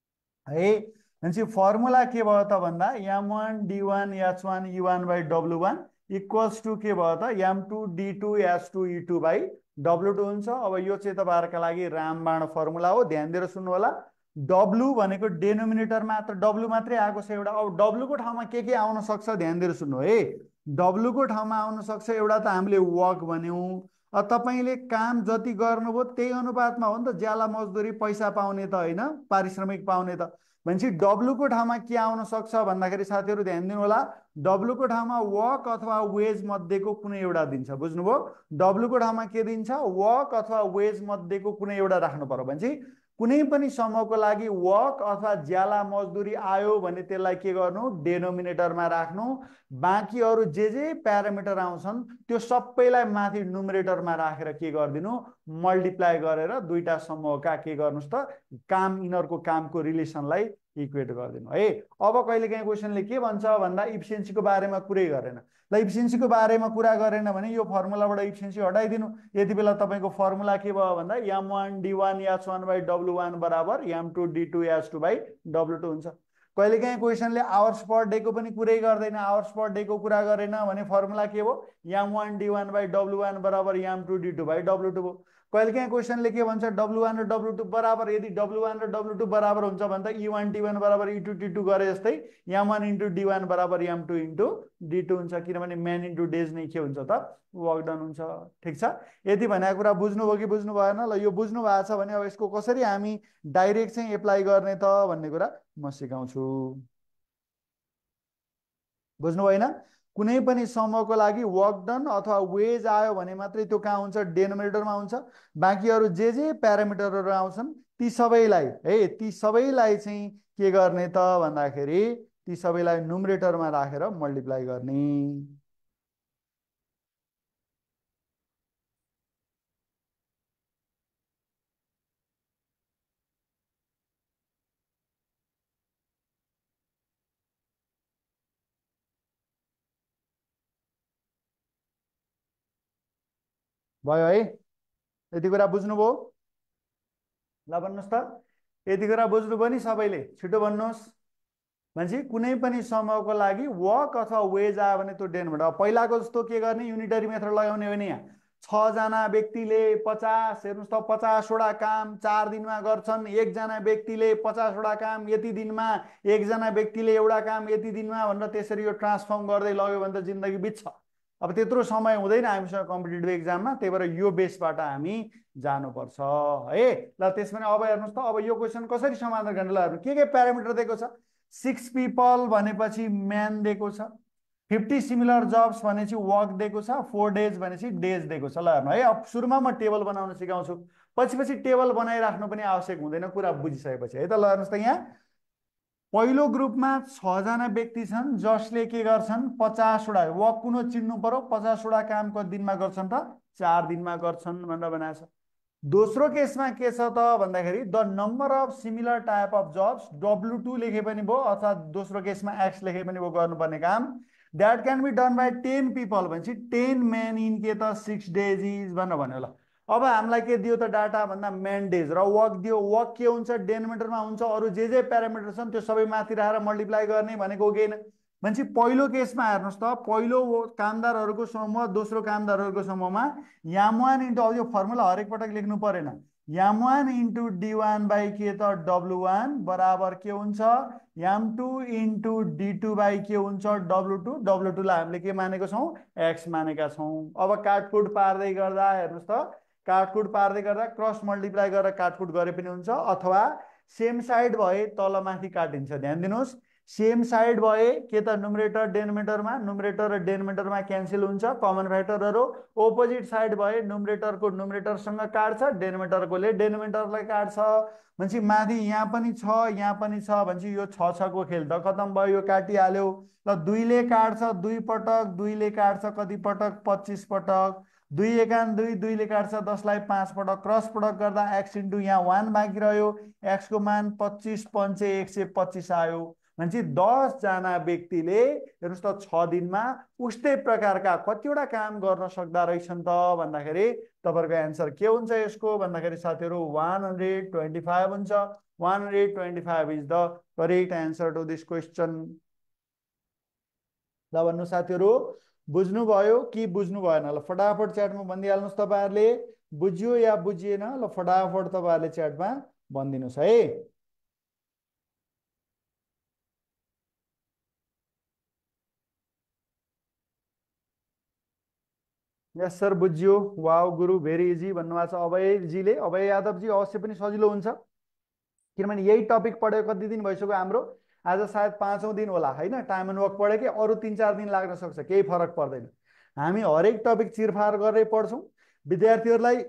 है। भनेपछि फर्मुला के भयो त भन्दा M one D one H one E one by W one equals to के भयो त M two D two H two E two by W two हुन्छ। अब यो चाहिँ तपाईँहरूका लागि रामबाण फर्मुला हो, ध्यान दिएर सुन्नु होला। डब्लु भनेको डेनोमिनेटर मात्र डब्लु मात्रै आएको छ एउटा। अब डब्लुको ठाउँमा के के आउन सक्छ ध्यान दिएर सुन्नु है। डब्लुको ठाउँमा आउन सक्छ एउटा त हामीले वर्क भन्यौँ, तपाईँले काम जति गर्नुभयो त्यही अनुपातमा हो नि त ज्याला मजदुरी पैसा पाउने त होइन, पारिश्रमिक पाउने त। भनेपछि डब्लुको ठाउँमा के आउन सक्छ भन्दाखेरि साथीहरू ध्यान दिनु होला, डब्लुको ठाउँमा वर्क अथवा वेज मध्येको कुनै एउटा दिन्छ। बुझ्नुभयो? डब्लुको ठाउँमा के दिन्छ? वर्क अथवा वेज मध्येको कुनै एउटा राख्नु पर्यो। भनेपछि कुनै पनि समूहको लागि वर्क अथवा ज्याला मजदुरी आयो भने त्यसलाई के गर्नु? डेनोमिनेटरमा राख्नु। बाँकी अरू जे जे प्यारामिटर आउँछन् त्यो सबैलाई माथि नुमरेटरमा राखेर के गरिदिनु? मल्टिप्लाई गरेर दुईटा समूहका के गर्नुहोस् त काम, यिनीहरूको कामको रिलेसनलाई इक्वेट गरिदिनु है। अब कहिलेकाहीँ क्वेसनले के भन्छ भन्दा इफिसियन्सीको बारेमा कुरै गरेन। ल इफिसियन्सीको बारेमा कुरा गरेन भने यो फर्मुलाबाट इफिसियन्सी हटाइदिनु। यति बेला तपाईँको फर्मुला के भयो भन्दा M one D one H one by W one बराबर M two D two H two by W two हुन्छ। कहिलेकाहीँ क्वेसनले आवर्स पर डेको पनि कुरै गर्दैन, आवर्स पर डेको कुरा गरेन भने फर्मुला के हो? M one D one by W one बराबर M two D two by W two भयो। कहिलेकाहीँ क्वेसनले के भन्छ? डब्लु वान र डब्लु टू बराबर, यदि डब्लु वान र डब्लु टू बराबर हुन्छ भने त ई वान डी वान बराबर ई टू डी टू गरे जस्तै M one into D one बराबर M two into D two हुन्छ, किनभने म्यान इन्टु डेज नै के हुन्छ त? वर्क डन हुन्छ। ठिक छ? यति भनेको कुरा बुझ्नुभयो कि बुझ्नु भएन? ल यो बुझ्नु भएको छ भने अब यसको कसरी हामी डाइरेक्ट चाहिँ एप्लाई गर्ने त भन्ने कुरा म सिकाउँछु। बुझ्नु भएन? कुनै पनि समूहको लागि वर्क डन अथवा वेज आयो भने मात्रै त्यो कहाँ हुन्छ? डेनोमिनेटरमा हुन्छ। बाँकी अरू जे जे प्यारामिटरहरू आउँछन् ती सबैलाई है, ती सबैलाई चाहिँ के गर्ने त भन्दाखेरि ती सबैलाई नुमरेटरमा राखेर मल्टिप्लाई गर्ने। भयो है? यति कुरा बुझ्नुभयो? ल भन्नुहोस् त, यति कुरा बुझ्नुभयो नि सबैले? छिटो भन्नुहोस्। भनेपछि कुनै पनि समूहको लागि वर्क अथवा वेज आयो भने त्यो डेनोमिनेटर। पहिलाको जस्तो के गर्ने? युनिटरी मेथड लगाउने हो भने यहाँ छजना व्यक्तिले पचास, हेर्नुहोस् त पचासवटा काम चार दिनमा गर्छन्, एकजना व्यक्तिले पचासवटा काम यति दिनमा, एकजना व्यक्तिले एउटा काम यति दिनमा भनेर त्यसरी यो ट्रान्सफर्म गर्दै लग्यो भने त जिन्दगी बित्छ। अब त्यत्रो समय हुँदैन हामीसँग कम्पिटिटिभ एक्जाममा, त्यही भएर यो बेसबाट हामी जानुपर्छ है। ल त्यसमा अब हेर्नुहोस् त, अब यो क्वेसन कसरी समाधान गर्ने? ल हेर्नु के के प्यारामिटर दिएको छ? सिक्स पिपल भनेपछि म्यान दिएको छ, फिफ्टी सिमिलर जब्स भनेपछि वर्क दिएको छ, फोर डेज भनेपछि डेज दिएको छ। ल हेर्नु है, अब सुरुमा म टेबल बनाउन सिकाउँछु, पछि पछि टेबल बनाइराख्नु पनि आवश्यक हुँदैन कुरा बुझिसकेपछि है त। ल हेर्नुहोस् त, यहाँ पहिलो ग्रुपमा छजना व्यक्ति छन् जसले के गर्छन्? पचासवटा वर्क कुनो चिन्नु पर्यो, पचासवटा काम कति दिनमा गर्छन् त? चार दिनमा गर्छन् भनेर बनाएको छ। दोस्रो केसमा के छ त भन्दाखेरि the number of similar type of jobs, W two लेखे पनि भयो अथवा दोस्रो केसमा एक्स लेखे पनि भयो गर्नुपर्ने काम, that can be done by ten people भनेपछि टेन म्यान इन के त सिक्स डेज इज भनेर भन्यो। ल अब हामीलाई के दियो त डाटा भन्दा म्यान डेज र वर्क दियो। वर्क के हुन्छ? डेनोमिनेटरमा हुन्छ। अरू जे जे प्यारामिटर छन् त्यो सबै माथि राखेर मल्टिप्लाई गर्ने भनेको हो कि होइन? भनेपछि पहिलो केसमा हेर्नुहोस् त, पहिलो कामदारहरूको समूह दोस्रो कामदारहरूको समूहमा याम वान इन्टु, अब यो फर्मुला हरेक पटक लेख्नु परेन, M one into D one by के त डब्लु वान बराबर के हुन्छ? M two into D two by के हुन्छ? W two. डब्लु टूलाई हामीले के मानेको छौँ? एक्स मानेका छौँ। अब काटकुट पार्दै गर्दा हेर्नुहोस् त, काटकुट पार्दै गर्दा क्रस मल्टिप्लाई गरेर काटकुट गरे पनि हुन्छ, अथवा सेम साइड भए तल माथि काटिन्छ। ध्यान दिनुहोस्, सेम साइड भए के त नुमरेटर डेनोमिनेटरमा, नुमरेटर र डेनोमिनेटरमा क्यान्सल हुन्छ कमन फ्याक्टरहरू। ओपोजिट साइड भए नुमरेटरको नुमरेटरसँग काट्छ, डेनोमिनेटरकोले डेनोमिनेटरलाई काट्छ। भनेपछि माथि यहाँ पनि छ यहाँ पनि छ भनेपछि यो छ छको खेल त खतम भयो, यो काटिहाल्यो। ल दुईले काट्छ दुई पटक, दुईले काट्छ कति पटक? पच्चिस पटक। दुई एकान दुई, दुईले काट्छ दसलाई पाँच पटक, क्रस पटक गर्दा एक्स इन्टु यहाँ वान बाँकी रह्यो, एक्सको मान पच्चिस पन्चे एक सय पच्चिस आयो। भनेपछि दसजना व्यक्तिले हेर्नुहोस् त छ दिनमा उस्तै प्रकारका कतिवटा काम गर्न सक्दा रहेछन् त भन्दाखेरि तपाईँहरूको एन्सर के हुन्छ यसको भन्दाखेरि साथीहरू वान हन्ड्रेड ट्वेन्टी फाइभ हुन्छ। One hundred twenty five is the correct answer to this question. ल भन्नु साथीहरू बुझ्नुभयो कि बुझ्नु भएन? ल फटाफट च्याटमा भनिदिइहाल्नुहोस् तपाईँहरूले बुझ्यो या बुझिएन। ल फटाफट तपाईँहरूले च्याटमा भनिदिनुहोस् है। यस सर बुझ्यो। वाउ गुरु भेरी इजी भन्नुभएको छ अभयजीले। अभय यादवजी अवश्य पनि सजिलो हुन्छ, किनभने यही टपिक पढेको कति दिन भइसक्यो हाम्रो, आज सायद पाँचौँ दिन होला होइन। टाइम एन्ड वर्क पढेँ कि अरू तिन चार दिन लाग्न सक्छ, केही फरक पर्दैन। हामी हरेक टपिक चिरफार गरेर पढ्छौँ। विद्यार्थीहरूलाई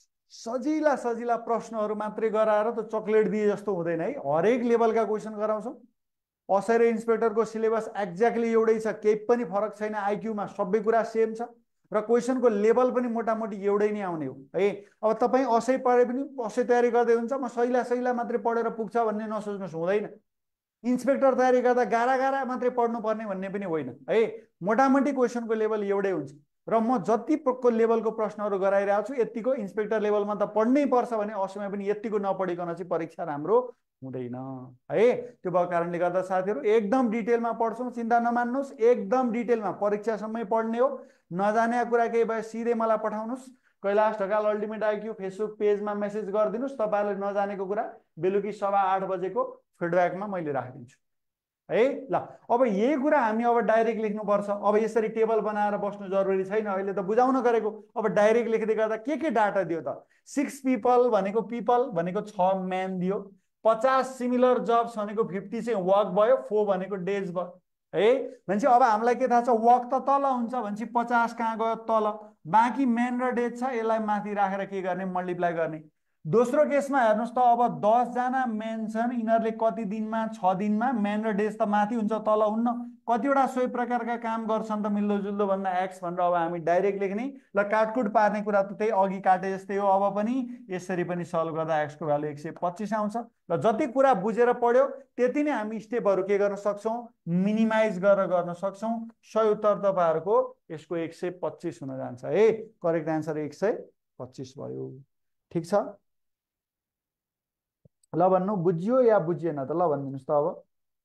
सजिला सजिला प्रश्नहरू मात्रै गराएर त चक्लेट दिए जस्तो हुँदैन है, हरेक लेभलका क्वेसन गराउँछौँ। असर इन्सपेक्टरको सिलेबस एक्ज्याक्टली एउटै छ, केही पनि फरक छैन। आइक्यूमा सबै कुरा सेम छ र क्वेसनको लेभल पनि मोटामोटी एउटै नै आउने हो है। अब तपाईँ असै पढे पनि असै तयारी गर्दै हुन्छ, म सैला सैला मात्रै पढेर पुग्छ भन्ने नसोच्नुहोस्, हुँदैन। इन्सपेक्टर तयारी गर्दा गाह्रा गाह्रा मात्रै पढ्नुपर्ने भन्ने पनि होइन है। मोटामोटी क्वेसनको लेभल एउटै हुन्छ र म जतिको लेभलको प्रश्नहरू गराइरहेको छु यतिको इन्सपेक्टर लेभलमा त पढ्नै पर्छ भने असमय पनि यतिको नपढिकन चाहिँ परीक्षा राम्रो हुँदैन है। त्यो भएको कारणले गर्दा साथीहरू एकदम डिटेलमा पढ्छौँ, चिन्ता नमान्नुहोस्। एकदम डिटेलमा परीक्षासम्मै पढ्ने हो। नजाने कुरा केही भए सिधै मलाई पठाउनुहोस्। Kailash Dhakal ultimate IQ Facebook पेजमा मेसेज गरिदिनुहोस्। तपाईँहरूले नजानेको कुरा बेलुकी सवा आठ बजेको फिडब्याकमा मैले राखिदिन्छु है। ल अब यही कुरा हामी अब डाइरेक्ट लेख्नुपर्छ। अब यसरी टेबल बनाएर बस्नु जरुरी छैन, अहिले त बुझाउन गरेको। अब डाइरेक्ट लेख्दै गर्दा के के डाटा दियो त? सिक्स पिपल भनेको पिपल भनेको छ म्यान दियो। पचास सिमिलर जब्स भनेको फिफ्टी चाहिँ वर्क भयो, फोर भनेको डेज भयो है। भनेपछि अब हामीलाई के थाहा छ? वर्क त तल हुन्छ भनेपछि पचास कहाँ गयो? तल। बाँकी म्यान र डेज छ, यसलाई माथि राखेर के गर्ने? मल्टिप्लाई गर्ने। दोस्रो केसमा हेर्नुहोस् त, अब दसजना मेन छन्, यिनीहरूले कति दिनमा? छ दिनमा। मेन र डेज त माथि हुन्छ, तल हुन्न। कतिवटा सोही प्रकारका काम गर्छन् त मिल्दोजुल्दो भन्दा एक्स भनेर अब हामी डाइरेक्ट लेख्ने। ल काटकुट पार्ने कुरा त त्यही अघि काटे जस्तै हो। अब पनि यसरी पनि सल्भ गर्दा एक्सको भ्यालु एक सय पच्चिस आउँछ। र जति कुरा बुझेर पढ्यो त्यति नै हामी स्टेपहरू के गर्न सक्छौँ? मिनिमाइज गरेर गर्न सक्छौँ। सही उत्तर तपाईँहरूको यसको एक सय पच्चिस हुन जान्छ है। करेक्ट एन्सर एक सय पच्चिस भयो। ठिक छ। ल भन्नु बुझ्यो या बुझिएन त? ल भनिदिनुहोस् त अब।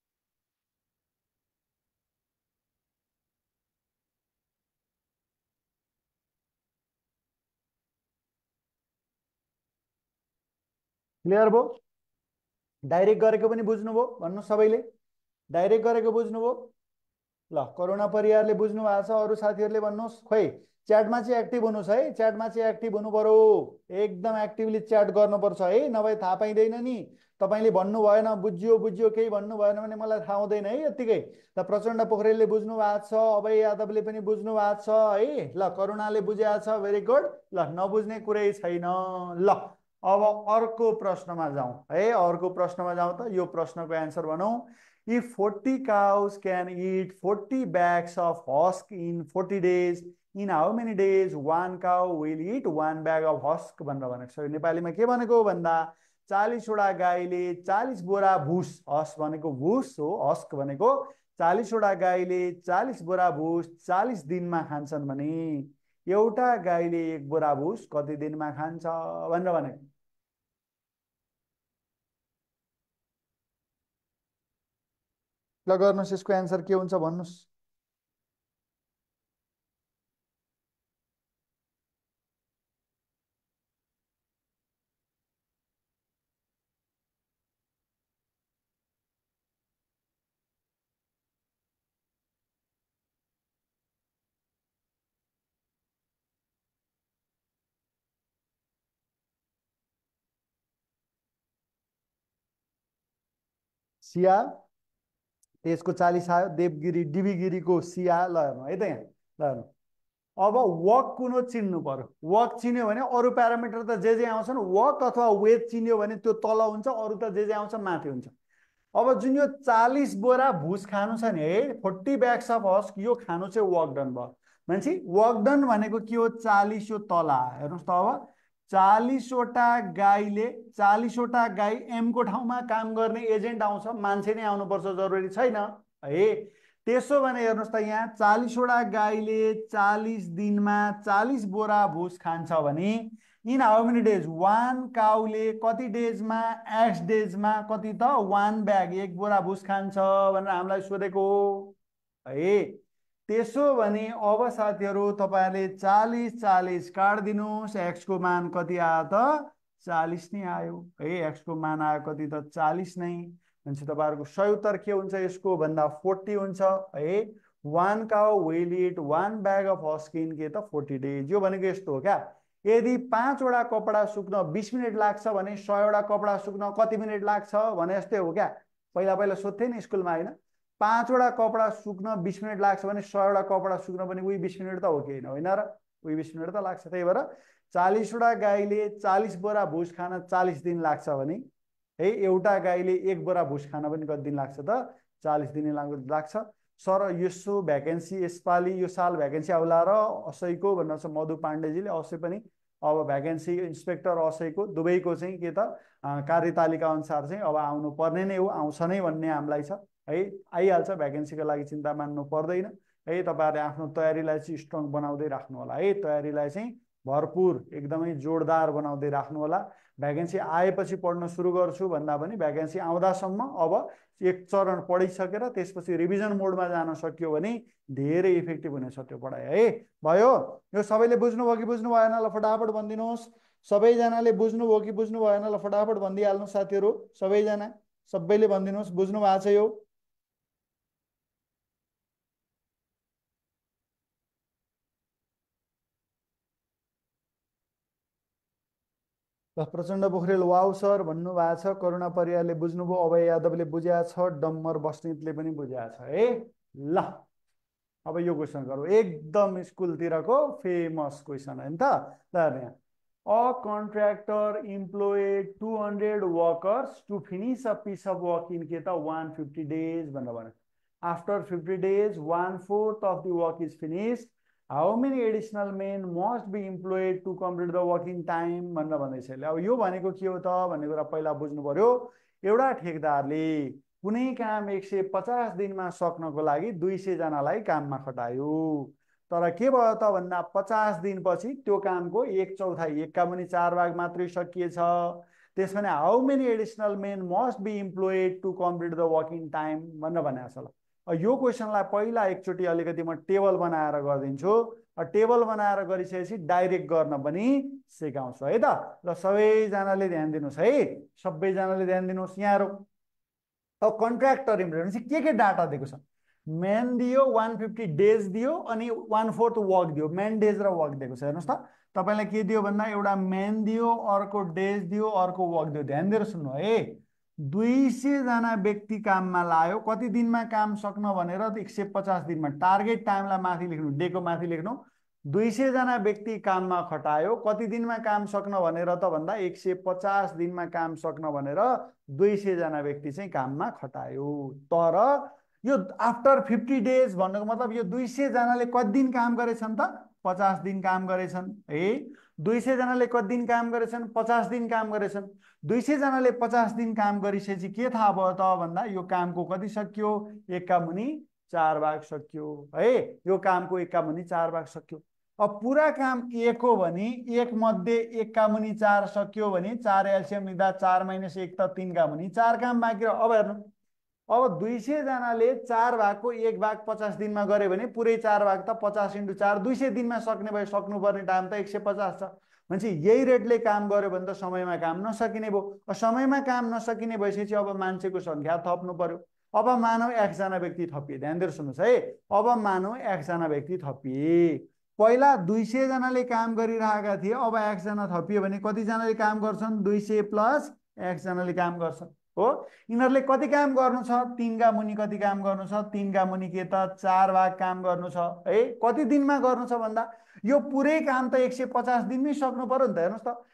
क्लियर भयो? डाइरेक्ट गरेको पनि बुझ्नुभयो? भन्नु सबैले डाइरेक्ट गरेको बुझ्नुभयो? ल करुणा परियारले बुझ्नु भएको छ। अरू साथीहरूले भन्नुहोस्। खोइ च्याटमा चाहिँ एक्टिभ हुनुहोस् है। च्याटमा चाहिँ एक्टिभ हुनु पर्यो, एकदम एक्टिभली च्याट गर्नुपर्छ है, नभए थाहा पाइँदैन नि। तपाईँले भन्नु भएन, बुझ्यो बुझ्यो केही भन्नु भएन भने मलाई थाहा हुँदैन है यत्तिकै। त प्रचण्ड पोखरेलले बुझ्नु भएको छ, अभय यादवले पनि बुझ्नु भएको छ है। ल करुणाले बुझेको छ, भेरी गुड। ल नबुझ्ने कुरै छैन। ल अब अर्को प्रश्नमा जाउँ है। अर्को प्रश्नमा जाउँ त यो प्रश्नको एन्सर भनौँ। If forty cows can eat forty bags of husk in forty days, in how many days one cow will eat one bag of husk भनेर भनेको छ। नेपालीमा के भनेको भन्दा चालीसवटा गाईले चालीस बोरा भुस, हस भनेको भुस हो, हस्क भनेको चालीसवटा गाईले चालीस बोरा भुस चालीस दिनमा खान्छन् भने एउटा गाईले एक बोरा भुस कति दिनमा खान्छ भनेर भनेको। ल गर्नुहोस्, यसको एन्सर के हुन्छ भन्नुहोस्। सिया त्यसको चालीस आयो। देवगिरी डिबीगिरीको सिया। ल हेर्नु है त यहाँ। ल हेर्नु अब वक कुनो चिन्नु पर्यो। वक चिन्यो भने अरू प्यारामिटर त जे जे आउँछन्, वक अथवा वेट चिन्यो भने त्यो तल हुन्छ, अरू त जे जे आउँछ माथि हुन्छ। अब जुन यो चालीस बोरा भुस खानु छ नि है, फोर्टी ब्याग्स अफ हस्क, यो खानु चाहिँ वर्क डन भयो। भनेपछि वर्क डन भनेको के हो? चालीस यो तल आयो। हेर्नुहोस् त अब चालीसवटा गाईले चालीसवटा गाई एम को ठाउँमा काम गर्ने एजेन्ट आउँछ, मान्छे नै आउनुपर्छ जरुरी छैन है। त्यसो भने हेर्नुहोस् त यहाँ चालीसवटा गाईले चालीस दिनमा चालीस बोरा भुस खान्छ भने in how many days, one काउले कति डेजमा, एक्स डेजमा कति त वान ब्याग एक बोरा भुस खान्छ भनेर हामीलाई सोधेको हो है। त्यसो भने अब साथीहरू तपाईँहरूले चालीस चालीस काटिदिनुहोस्, एक्सको मान कति आयो त चालीस नै आयो है। एक्सको मान आयो कति त चालीस नै। भनेपछि तपाईँहरूको सही उत्तर के हुन्छ यसको भन्दा फोर्टी हुन्छ है। One cow will eat one bag of husk in के त फोर्टी डेज। यो भनेको यस्तो हो क्या, यदि पाँचवटा कपडा सुक्न बिस मिनट लाग्छ भने सयवटा कपडा सुक्न कति मिनट लाग्छ भने जस्तै हो क्या। पहिला पहिला सोध्थे नि स्कुलमा होइन, पाँचवटा कपडा सुक्न बिस मिनट लाग्छ भने सयवटा कपडा सुक्न पनि उही बिस मिनट त हो कि होइन, होइन र उही बिस मिनट त लाग्छ। त्यही भएर चालीसवटा गाईले चालीस बोरा भुस खान चालीस दिन लाग्छ भने है, एउटा गाईले एक बोरा भुस खान पनि कति दिन लाग्छ त चालीस दिन लाग्छ। सर यसो भ्याकेन्सी यसपालि यो साल भ्याकेन्सी आउला र असैको भन्नु छ मधु पाण्डेजीले। असै पनि अब भ्याकेन्सी इन्सपेक्टर असैको दुवैको चाहिँ के त कार्यतालिका अनुसार चाहिँ अब आउनु पर्ने नै हो, आउँछ नै भन्ने हामीलाई छ है। आइहाल्छ, भ्याकेन्सीको लागि चिन्ता मान्नु पर्दैन है। तपाईँहरूले आफ्नो तयारीलाई चाहिँ स्ट्रङ बनाउँदै राख्नु होला है। तयारीलाई चाहिँ भरपुर एकदमै जोरदार बनाउँदै राख्नु होला। भ्याकेन्सी आएपछि पढ्न सुरु गर्छु भन्दा पनि भ्याकेन्सी आउँदासम्म अब एक चरण पढिसकेर त्यसपछि रिभिजन मोडमा जान सक्यो भने धेरै इफेक्टिभ हुनेछ त्यो पढाइ है। भयो? यो सबैले बुझ्नुभयो कि बुझ्नु भएन? ल फटाफट भनिदिनुहोस्। सबैजनाले बुझ्नुभयो कि बुझ्नु भएन? ल फटाफट भनिदिइहाल्नु साथीहरू। सबैजना सबैले भनिदिनुहोस् बुझ्नु भएको छ यो। प्रचण्ड पोखरेल वाउ सर भन्नुभएको छ। करुणा परियारले बुझ्नुभयो, अभय यादवले बुझ्या छ, डम्बर बस्नेतले पनि बुझ्या छ है। ल अब यो क्वेसन गरौँ, एकदम स्कुलतिरको फेमस क्वेसन होइन त। ल यहाँ a contractor employed two hundred workers to finish a piece of work in के त वान फिफ्टी डेज भनेर भन्यो। After fifty days one fourth of the work is finished, how many additional men must be employed to complete the working time भनेर भन्दैछ। अब यो भनेको के हो त भन्ने कुरा पहिला बुझ्नु पर्यो। एउटा ठेकदारले कुनै काम एक सय पचास दिनमा सक्नको लागि दुई सयजनालाई काममा खटायो, तर के भयो त भन्दा पचास दिनपछि त्यो कामको एक चौथाइ एकका मुनि चार भाग मात्रै सकिएछ। त्यस भने how many additional men must be employed to complete the working time भनेर भनेको छ। ल यो क्वेसनलाई पहिला एकचोटि अलिकति म टेबल बनाएर गरिदिन्छु। टेबल बनाएर गरिसकेपछि डाइरेक्ट गर्न पनि सिकाउँछु है त। ल सबैजनाले ध्यान दिनुहोस् है, सबैजनाले ध्यान दिनुहोस्। यहाँहरू अब कन्ट्र्याक्टर इम्प्लोइड चाहिँ के के डाटा दिएको छ? मेन दियो, वान फिफ्टी डेज दियो, अनि वान फोर्थ वर्क दियो। मेन डेज र वर्क दिएको छ। हेर्नुहोस् त तपाईँलाई के दियो भन्दा एउटा मेन दियो, अर्को डेज दियो, अर्को वर्क दियो। ध्यान दिएर सुन्नु है। दुई सयजना व्यक्ति काममा लायो, कति दिनमा काम सक्न भनेर एक सय पचास दिनमा। टार्गेट टाइमलाई माथि लेख्नु, डेको माथि लेख्नु। दुई सयजना व्यक्ति काममा खटायो, कति दिनमा काम सक्न भनेर त भन्दा एक सय पचास दिनमा काम सक्न भनेर दुई सयजना व्यक्ति चाहिँ काममा खटायो। तर यो आफ्टर फिफ्टी डेज भन्नुको मतलब यो दुई सयजनाले कति दिन काम गरेछन् त? पचास दिन काम गरेछन् है। दुई सयजनाले कति दिन काम गरेछन्? पचास दिन काम गरेछन्। दुई सयजनाले पचास दिन काम गरिसकेपछि के थाहा भयो त भन्दा यो कामको कति सकियो? एकका मुनि चार भाग सकियो है। यो कामको एकका मुनि चार भाग सकियो। अब पुरा काम एक हो भने एक मध्ये एकका मुनि चार सकियो भने चार एलसिएम लिँदा चार माइनस एक त तिनका मुनि चार काम बाँकी रह्यो। अब हेर्नु, अब दुई सयजनाले चार भागको एक भाग पचास दिनमा गऱ्यो भने पुरै चार भाग त पचास इन्टु चार दुई सय दिनमा सक्ने भए सक्नुपर्ने टाइम त एक सय पचास छ। भनेपछि यही रेटले काम गर्यो भने त समयमा काम नसकिने भयो। समयमा काम नसकिने भइसकेपछि अब मान्छेको सङ्ख्या थप्नु पर्यो। अब मानव एकजना व्यक्ति थपिए। ध्यान दिएर सुन्नुहोस् है। अब मानव एकजना व्यक्ति थपिए। पहिला दुई सयजनाले काम गरिरहेका थिए, अब एकजना थपियो भने कतिजनाले काम गर्छन्? दुई सय प्लस एकजनाले काम गर्छन् हो। यिनीहरूले कति काम गर्नु छ? तिनका मुनि कति काम गर्नु छ? तिनका मुनि के त चार भाग काम गर्नु छ है। कति दिनमा गर्नु छ भन्दा यो पुरै काम त एक सय पचास दिनमै सक्नु पर्यो नि त। हेर्नुहोस् त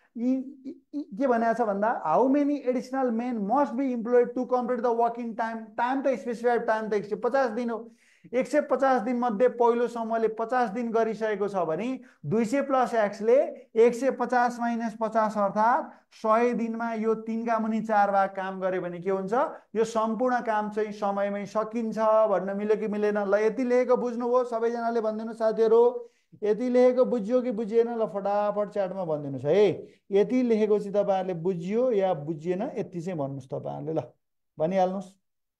के भनेको छ भन्दा how many additional men must be employed to complete the working time. Time त स्पेसिफाइड टाइम त एक सय पचास दिन हो। एक सय पचास दिन मध्ये पहिलो समूहले पचास दिन गरिसकेको छ भने दुई सय प्लस एक्सले एक सय पचास माइनस पचास अर्थात् सय दिनमा यो तिनका मुनि चार भाग काम गर्यो भने के हुन्छ, यो सम्पूर्ण काम चाहिँ समयमै सकिन्छ भन्न मिल्यो कि मिलेन? ल यति लेखेको बुझ्नुभयो सबैजनाले भनिदिनु साथीहरू, यति लेखेको बुझ्यो कि बुझिएन? ल फटाफट च्याटमा भनिदिनुहोस् है। यति लेखेको चाहिँ तपाईँहरूले बुझ्यो या बुझिएन यति चाहिँ भन्नुहोस् तपाईँहरूले, ल भनिहाल्नुहोस्।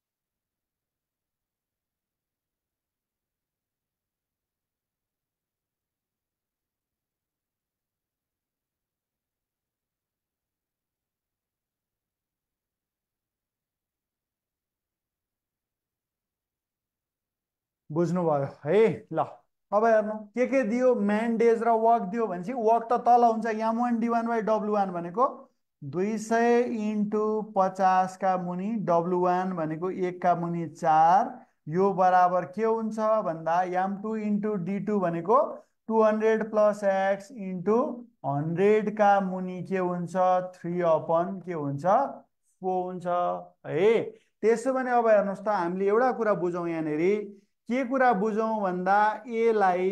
बुझ्नुभयो है? ल अब हेर्नु के के दियो, म्यान डेज र वर्क दियो भनेपछि वर्क त तल हुन्छ M one D one by W one भनेको दुई सय इन्टु पचासका मुनि डब्लु वान भनेको एकका मुनि चार, यो बराबर के हुन्छ भन्दा M two into D two भनेको two hundred plus X into हन्ड्रेडका मुनि के हुन्छ थ्री अपन के हुन्छ फोर हुन्छ है। त्यसो भने अब हेर्नुहोस् त हामीले एउटा कुरा बुझौँ यहाँनिर, के कुरा बुझौँ भन्दा एलाई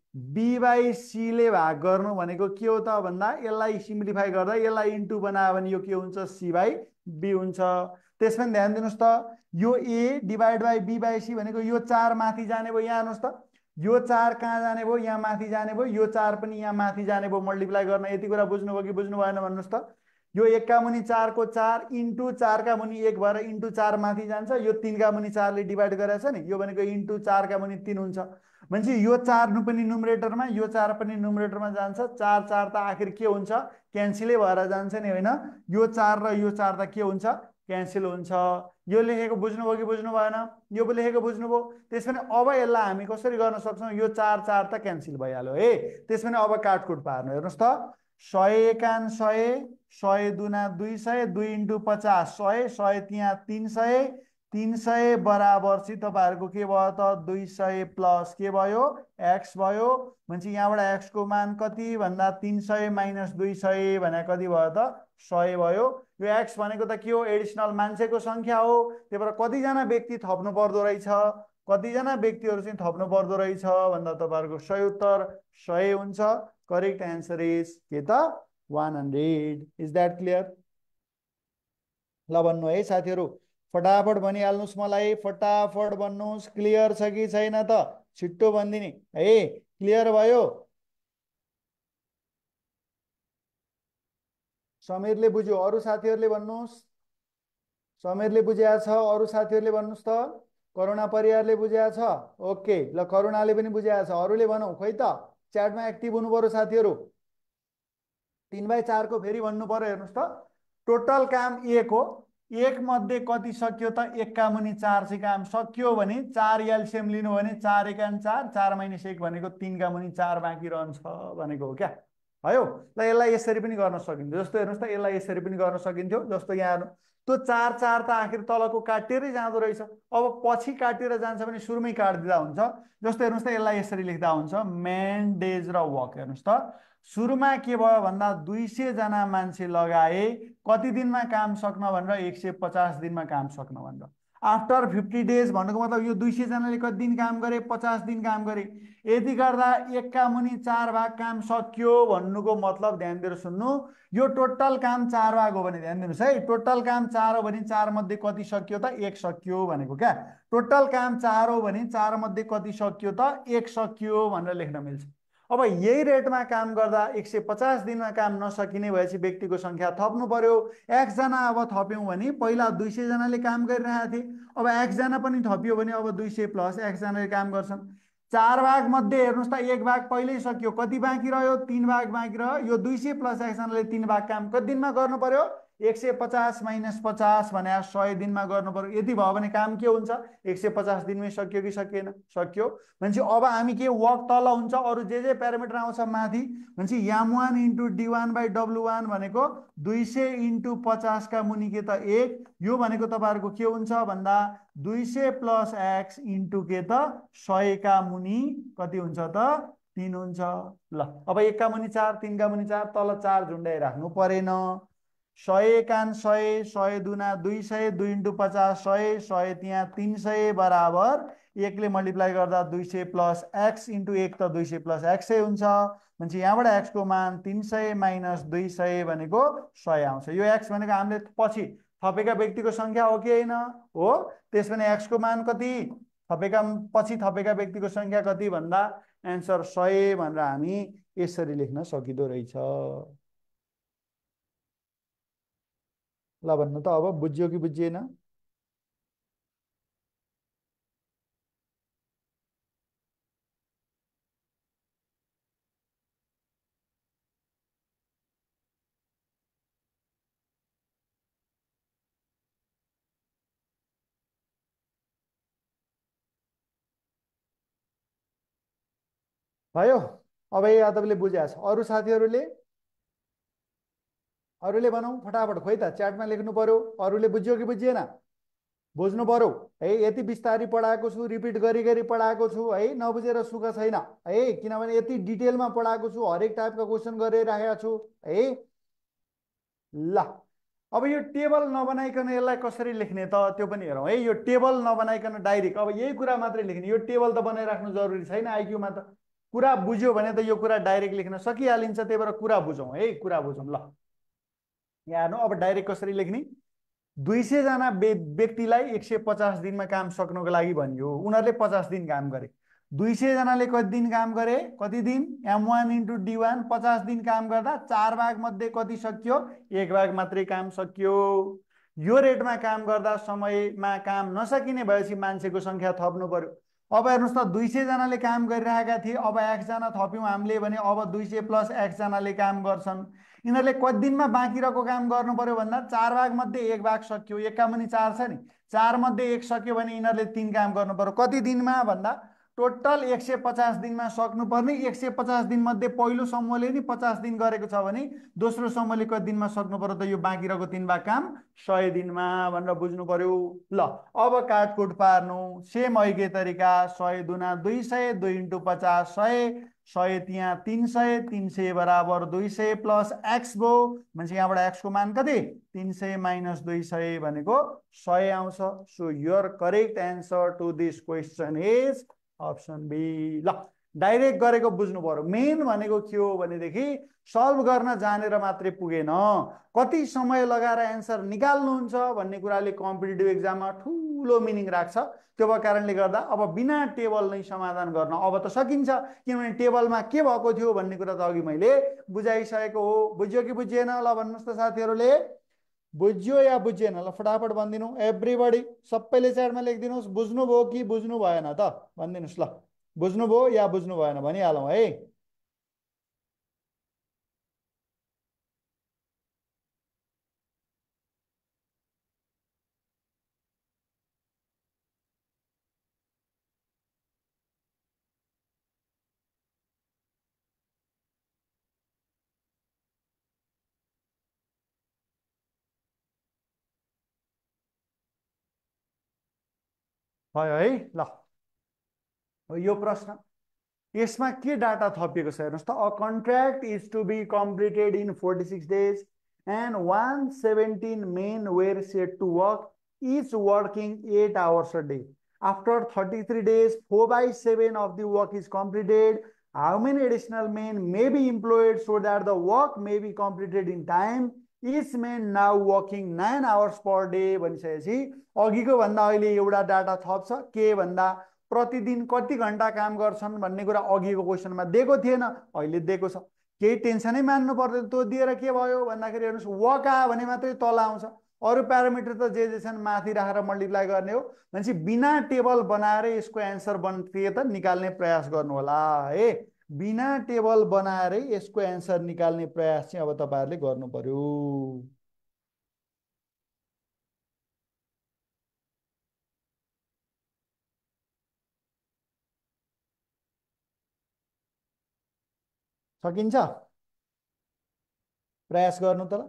बी बाई सीले भाग गर्नु भनेको के हो त भन्दा यसलाई सिम्प्लिफाई गर्दा यसलाई इन्टु बनायो भने यो के हुन्छ सी बाई बी हुन्छ। त्यसमा ध्यान दिनुहोस् त यो A divide by B by C भनेको यो चार माथि जाने भयो, यहाँ हेर्नुहोस् त यो चार कहाँ जाने भयो, यहाँ माथि जाने भयो, यो चार पनि यहाँ माथि जाने भयो मल्टिप्लाई गर्न। यति कुरा बुझ्नुभयो कि बुझ्नु भएन भन्नुहोस् त? यो एकका मुनि चारको चार इन्टु चारका मुनि एक भएर इन्टु चार माथि जान्छ, यो तिनका मुनि चारले डिभाइड गरेछ नि, यो भनेको इन्टु चारका मुनि तिन हुन्छ भनेपछि यो चार पनि नुमरेटरमा यो चार पनि नुमरेटरमा जान्छ, चार चार त आखिर के हुन्छ क्यान्सलै भएर जान्छ नि होइन? यो चार र यो चार त के हुन्छ क्यान्सल हुन्छ। यो लेखेको बुझ्नुभयो कि बुझ्नु भएन? यो लेखेको बुझ्नुभयो? त्यसो भने अब यसलाई हामी कसरी गर्न सक्छौँ, यो चार चार त क्यान्सल भइहाल्यो है। त्यसो भने अब काटकुट पार्नु, हेर्नुहोस् त सय एकान सय, सय दुना दुई सय, दुई इन्टु पचास सय, सय त्यहाँ तिन सय, तिन सय बराबर चाहिँ तपाईँहरूको के भयो त दुई सय प्लस के भयो एक्स भयो भनेपछि यहाँबाट एक्सको मान कति भन्दा तिन सय माइनस दुई सय भने कति भयो त सय भयो। यो एक्स भनेको त के हो एडिसनल मान्छेको सङ्ख्या हो, त्यही भएर कतिजना व्यक्ति थप्नु पर्दो रहेछ, कतिजना व्यक्तिहरू चाहिँ थप्नु पर्दो रहेछ भन्दा तपाईँहरूको सय उत्तर सय हुन्छ। करेक्ट एन्सर इज के त one hundred. Is that clear? ल भन्नु है साथीहरू, फटाफट भनिहाल्नुहोस् मलाई, फटाफट भन्नुहोस् क्लियर छ कि छैन त? छिट्टो भनिदिने है। क्लियर भयो? समीरले बुझ्यो, अरू साथीहरूले भन्नुहोस्। समीरले बुझ्या छ, अरू साथीहरूले भन्नुहोस् त। करुणा परियारले बुझ्या छ? ओके ल करुणाले पनि बुझ्या छ, अरूले भनौँ खोइ त, च्याटमा एक्टिभ हुनु पर्यो साथीहरू। तिन बाई चारको फेरि भन्नु पर्यो, हेर्नुहोस् त टोटल काम एक हो, एक मध्ये कति सक्यो त एकका मुनि चार चाहिँ काम सक्यो भने चार एलसिएम लिनु भने चार एकान चार, चार माइनस एक भनेको तिनका मुनि चार बाँकी रहन्छ भनेको हो क्या भयो। ल यसलाई यसरी पनि गर्न सकिन्थ्यो, जस्तो हेर्नुहोस् त यसलाई यसरी पनि गर्न सकिन्थ्यो, जस्तो यहाँ हेर्नु त्यो चार चार त आखिर तलको काटिएरै जाँदो रहेछ, अब पछि काटिएर जान्छ भने सुरुमै काटिदिँदा हुन्छ। जस्तो हेर्नुहोस् त यसलाई यसरी लेख्दा हुन्छ म्यान डेज र वर्क, हेर्नुहोस् त सुरुमा के भयो भन्दा दुई सय जना मान्छे लगाए, कति दिनमा काम सक्न भनेर एक सय पचास दिनमा काम सक्न भनेर। आफ्टर फिफ्टी डेज भनेको मतलब यो दुई सय जनाले कति दिन काम गरे पचास दिन काम गरे, यति गर्दा एकका मुनि चार भाग काम सक्यो भन्नुको मतलब ध्यान दिएर सुन्नु, यो टोटल काम चार भाग हो भने ध्यान दिनुहोस् है, टोटल काम चार हो भने चार मध्ये कति सक्यो त एक सक्यो भनेको क्या। टोटल काम चार हो भने चार मध्ये कति सक्यो त एक सक्यो भनेर लेख्न मिल्छ। अब यही रेटमा काम गर्दा एक सय पचास दिनमा काम नसकिने भएपछि व्यक्तिको सङ्ख्या थप्नु पर्यो। एकजना अब थप्यौँ भने पहिला दुई सय जनाले काम गरिरहेको थिए, अब एकजना पनि थपियो भने अब दुई सय प्लस एकजनाले काम गर्छन्। चार भाग मध्ये हेर्नुहोस् त एक भाग पहिल्यै सक्यो, कति बाँकी रह्यो तीन भाग बाँकी रह्यो, यो दुई सय प्लस एकजनाले तीन भाग काम कति दिनमा गर्नु पर्यो एक सय पचास माइनस पचास भने सय दिनमा गर्नु पर्यो। यति भयो भने काम के हुन्छ एक सय पचास दिनमै सक्यो कि सकिएन? सक्यो भनेपछि अब हामी के वर्क तल हुन्छ, अरू जे जे प्यारामिटर आउँछ माथि भनेपछि M one into D one by W one भनेको दुई सय इन्टु पचासका मुनि के त एक, यो भनेको तपाईँहरूको के हुन्छ भन्दा दुई सय प्लस एक्स इन्टु के त सयका मुनि कति हुन्छ त तिन हुन्छ। ल अब एकका मुनि चार तिनका मुनि चार, तल चार झुन्डाइराख्नु परेन। सय एकान सय, सय दुना दुई सय, दुई इन्टु पचास सय, सय त्यहाँ तिन सय बराबर एकले मल्टिप्लाई गर्दा दुई सय प्लस एक्स इन्टु एक त दुई सय प्लस एक्सै हुन्छ भनेपछि यहाँबाट एक्सको मान तिन सय माइनस दुई सय भनेको सय आउँछ। यो एक्स भनेको हामीले पछि थपेका व्यक्तिको सङ्ख्या हो कि होइन हो। त्यस भने एक्सको मान कति थपेका पछि थपेका व्यक्तिको सङ्ख्या कति भन्दा एन्सर सय भनेर हामी यसरी लेख्न सकिँदो रहेछ। ल भन्नु त अब बुझ्यो कि बुझिएन? भयो। अब यो यादवले बुझाएछ। अरू साथीहरूले अरूले बनाऊ फटाफट। खोइ त च्याटमा लेख्नु पर्यो। अरूले बुझ्यो कि बुझिएन? बुझ्नु पर्यो है। यति बिस्तारी पढाएको छु, रिपिट गरी गरी पढाएको छु है, नबुझेर सुख छैन है। किनभने यति डिटेलमा पढाएको छु, हरेक टाइपका क्वेसन गरिराखेको छु है। ल अब यो टेबल नबनाइकन यसलाई कसरी लेख्ने त त्यो पनि हेरौँ है। यो टेबल नबनाइकन डाइरेक्ट अब यही कुरा मात्रै लेख्ने। यो टेबल त बनाइराख्नु जरुरी छैन आइक्यूमा त। कुरा बुझ्यो भने त यो कुरा डाइरेक्ट लेख्न सकिहालिन्छ। त्यही भएर कुरा बुझौँ है, कुरा बुझौँ। ल यहाँ हेर्नु अब डाइरेक्ट कसरी लेख्ने। दुई सयजना व्यक्तिलाई एक सय पचास दिनमा काम सक्नुको लागि भनियो। उनीहरूले पचास दिन काम गरे। दुई सयजनाले कति दिन काम गरे? कति दिन? M one into D one पचास दिन काम गर्दा चार भाग मध्ये कति सकियो? एक भाग मात्रै काम सकियो। यो रेटमा काम गर्दा समयमा काम नसकिने भएपछि मान्छेको सङ्ख्या थप्नु पर्यो। अब हेर्नुहोस् त दुई सयजनाले काम गरिरहेका थिए, अब एकजना थप्यौँ हामीले भने अब दुई सय प्लस एकजनाले काम गर्छन्। यिनीहरूले कति दिनमा बाँकी रहेको काम गर्नु पर्यो भन्दा चार भाग मध्ये एक भाग सक्यो। एकका मुनि चार छ नि, चार मध्ये एक सक्यो भने यिनीहरूले तिन काम गर्नु पर्यो। कति दिनमा भन्दा टोटल एक सय पचास दिनमा सक्नुपर्ने। एक सय पचास दिन मध्ये पहिलो समूहले नि पचास दिन गरेको छ भने दोस्रो समूहले कति दिनमा सक्नु पर्यो त? यो बाँकी रहेको तिन भाग काम सय दिनमा भनेर बुझ्नु पर्यो। ल अब काटकुट पार्नु सेम अहिकै तरिका। सय दुना दुई सय, दुई इन्टु पचास सय, सय त्यहाँ तिन सय, तिन सय बराबर दुई सय प्लस एक्स भयो भनेपछि यहाँबाट एक्सको मान कति? तिन सय माइनस दुई सय भनेको सय आउँछ। So your correct answer to this question is option B. ल डाइरेक्ट गरेको बुझ्नु पर्यो। मेन भनेको के हो भनेदेखि सल्भ गर्न जानेर मात्रै पुगेन, कति समय लगाएर एन्सर निकाल्नुहुन्छ भन्ने कुराले कम्पिटिटिभ एक्जाममा ठुलो मिनिङ राख्छ। त्यो भएको कारणले गर्दा अब बिना टेबल नै समाधान गर्न अब त सकिन्छ। किनभने टेबलमा के भएको थियो भन्ने कुरा त अघि मैले बुझाइसकेको हो। बुझ्यो कि बुझिएन? ल भन्नुहोस् त साथीहरूले, बुझ्यो या बुझिएन? ल फटाफट भनिदिनु एभ्रिबडी। सबैले च्याटमा लेखिदिनुहोस्। बुझ्नुभयो कि बुझ्नु भएन त भनिदिनुहोस्। ल बुझ्नुभयो या बुझ्नु भएन भनिहालौँ है। भयो है। ल यो प्रश्न यसमा के डाटा थपिएको छ हेर्नुहोस् त। A contract is to be completed in forty six days and one seventeen men were set to work each working eight hours a day. After thirty three days four by seven of the work is completed. How many additional men may be employed so that the work may be completed in time. Each man now working nine hours per day भनिसकेपछि अघिको भन्दा अहिले एउटा data थप्छ। के भन्दा प्रतिदिन कति घन्टा काम गर्छन् भन्ने कुरा अघिको क्वेसनमा दिएको थिएन, अहिले दिएको छ। केही टेन्सनै मान्नु पर्दैन। त्यो दिएर के भयो भन्दाखेरि हेर्नुहोस् वर्क आयो भने मात्रै तल आउँछ। अरू प्यारामिटर त जे जे छन् माथि राखेर मल्टिप्लाई गर्ने हो। भनेपछि बिना टेबल बनाएर यसको एन्सर बन के त निकाल्ने प्रयास गर्नु होला है। बिना टेबल बनाएर यसको एन्सर निकाल्ने प्रयास चाहिँ अब तपाईँहरूले गर्नु पर्यो। सकिन्छ? प्रयास गर्नु त।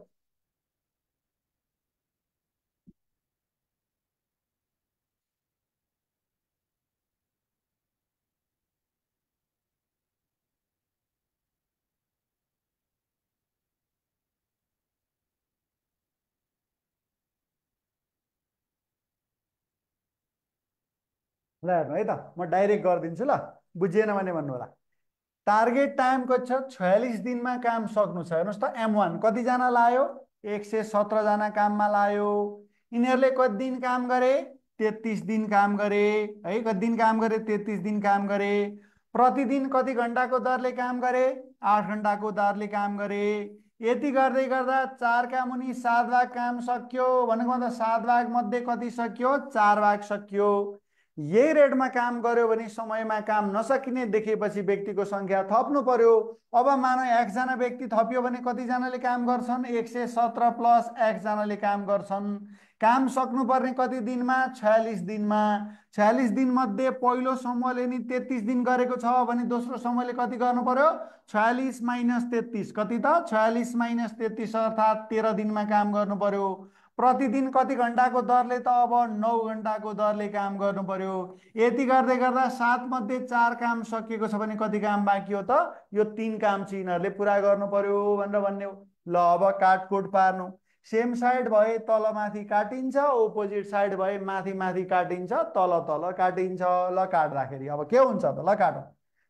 ल हेर्नु है त, म डाइरेक्ट गरिदिन्छु ल, बुझिएन भने भन्नु होला। टार्गेट टाइम कति छ? छयालिस दिनमा काम सक्नु छ। हेर्नुहोस् त, एम वान कतिजना लायो? एक सय सत्रजना काममा लायो। यिनीहरूले कति दिन काम गरे? तेत्तिस दिन काम गरे है। कति दिन काम गरे? तेत्तिस दिन काम गरे। प्रतिदिन कति घन्टाको दरले काम गरे? आठ घन्टाको दरले काम गरे। यति गर्दै गर्दा चारका मुनि सात भाग काम सक्यो भनेको मतलब सात भाग मध्ये कति सक्यो? चार भाग सक्यो। यही रेटमा काम गर्यो भने समयमा काम नसकिने देखेपछि व्यक्तिको सङ्ख्या थप्नु पर्यो। अब मानौ एकजना व्यक्ति थपियो भने कतिजनाले काम गर्छन्? एक सय सत्र प्लस एकजनाले काम गर्छन्। काम सक्नुपर्ने कति दिनमा? छयालिस दिनमा। छयालिस दिनमध्ये पहिलो समूहले नि तेत्तिस दिन गरेको छ भने दोस्रो समूहले कति गर्नु पर्यो? छयालिस माइनस तेत्तिस कति त? छयालिस माइनस तेत्तिस अर्थात् तेह्र दिनमा काम गर्नु पर्यो। प्रतिदिन कति घन्टाको दरले त? अब नौ घन्टाको दरले काम गर्नु पर्यो। यति गर्दै गर्दा सात मध्ये चार काम सकिएको छ भने कति काम बाँकी हो त? यो तीन काम चाहिँ यिनीहरूले पुरा गर्नु पर्यो भनेर भन्ने हो। ल अब काटकुट पार्नु। सेम साइड भए तल माथि काटिन्छ, ओपोजिट साइड भए माथि माथि काटिन्छ, तल तल काटिन्छ। ल काट्दाखेरि अब के हुन्छ त? ल काटौँ।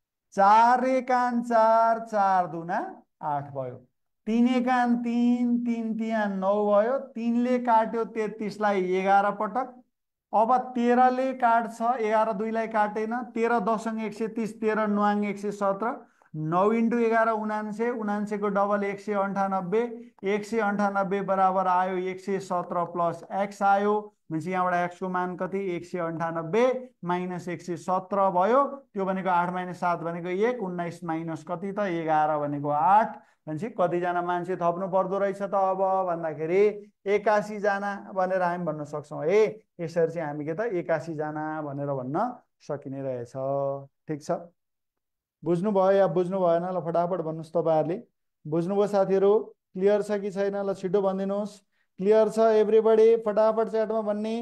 चार एकान चार, चार दुना आठ भयो। तीन एकान तीन, तीन तिहान नौ भयो। तीनले काट्यो तेत्तिसलाई एघार पटक। अब तेह्रले काट्छ, एघार दुईलाई काटेन। तेह्र दससँग एक सय तिस, तेह्र नवाङ एक सय सत्र। नौ इन्टु एघार उनान्से, उनान्सेको डबल एक सय अन्ठानब्बे। एक सय अन्ठानब्बे बराबर आयो एक सय सत्र प्लस एक्स आयो भनेपछि यहाँबाट एक्सको मान कति? एक सय अन्ठानब्बे माइनस एक सय सत्र भयो। त्यो भनेको आठ माइनस सात भनेको एक। उन्नाइस माइनस कति त? एघार भनेको आठ। भनेपछि कतिजना मान्छे थप्नु पर्दो रहेछ त अब भन्दाखेरि एकासीजना भनेर हामी भन्न सक्छौँ है। यसरी चाहिँ हामी के त एकासीजना भनेर भन्न सकिने रहेछ। ठिक छ, बुझ्नुभयो या बुझ्नु भएन? ल फटाफट भन्नुहोस् तपाईँहरूले। बुझ्नुभयो साथीहरू? क्लियर छ कि छैन? ल छिटो भनिदिनुहोस्। क्लियर छ एभ्रीबडी? फटाफट च्याटमा भन्ने।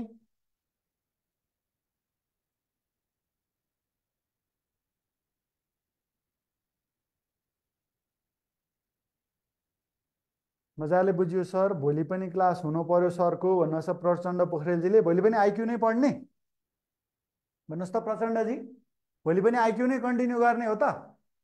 मजाले बुझ्यो सर। भोलि पनि क्लास हुनु पर्यो सरको भन्नुहोस् त प्रचण्ड पोखरेलजीले। भोलि पनि आइक्यू नै पढ्ने भन्नुहोस् त प्रचण्डजी। भोलि पनि आइक्यू नै कन्टिन्यू गर्ने हो त?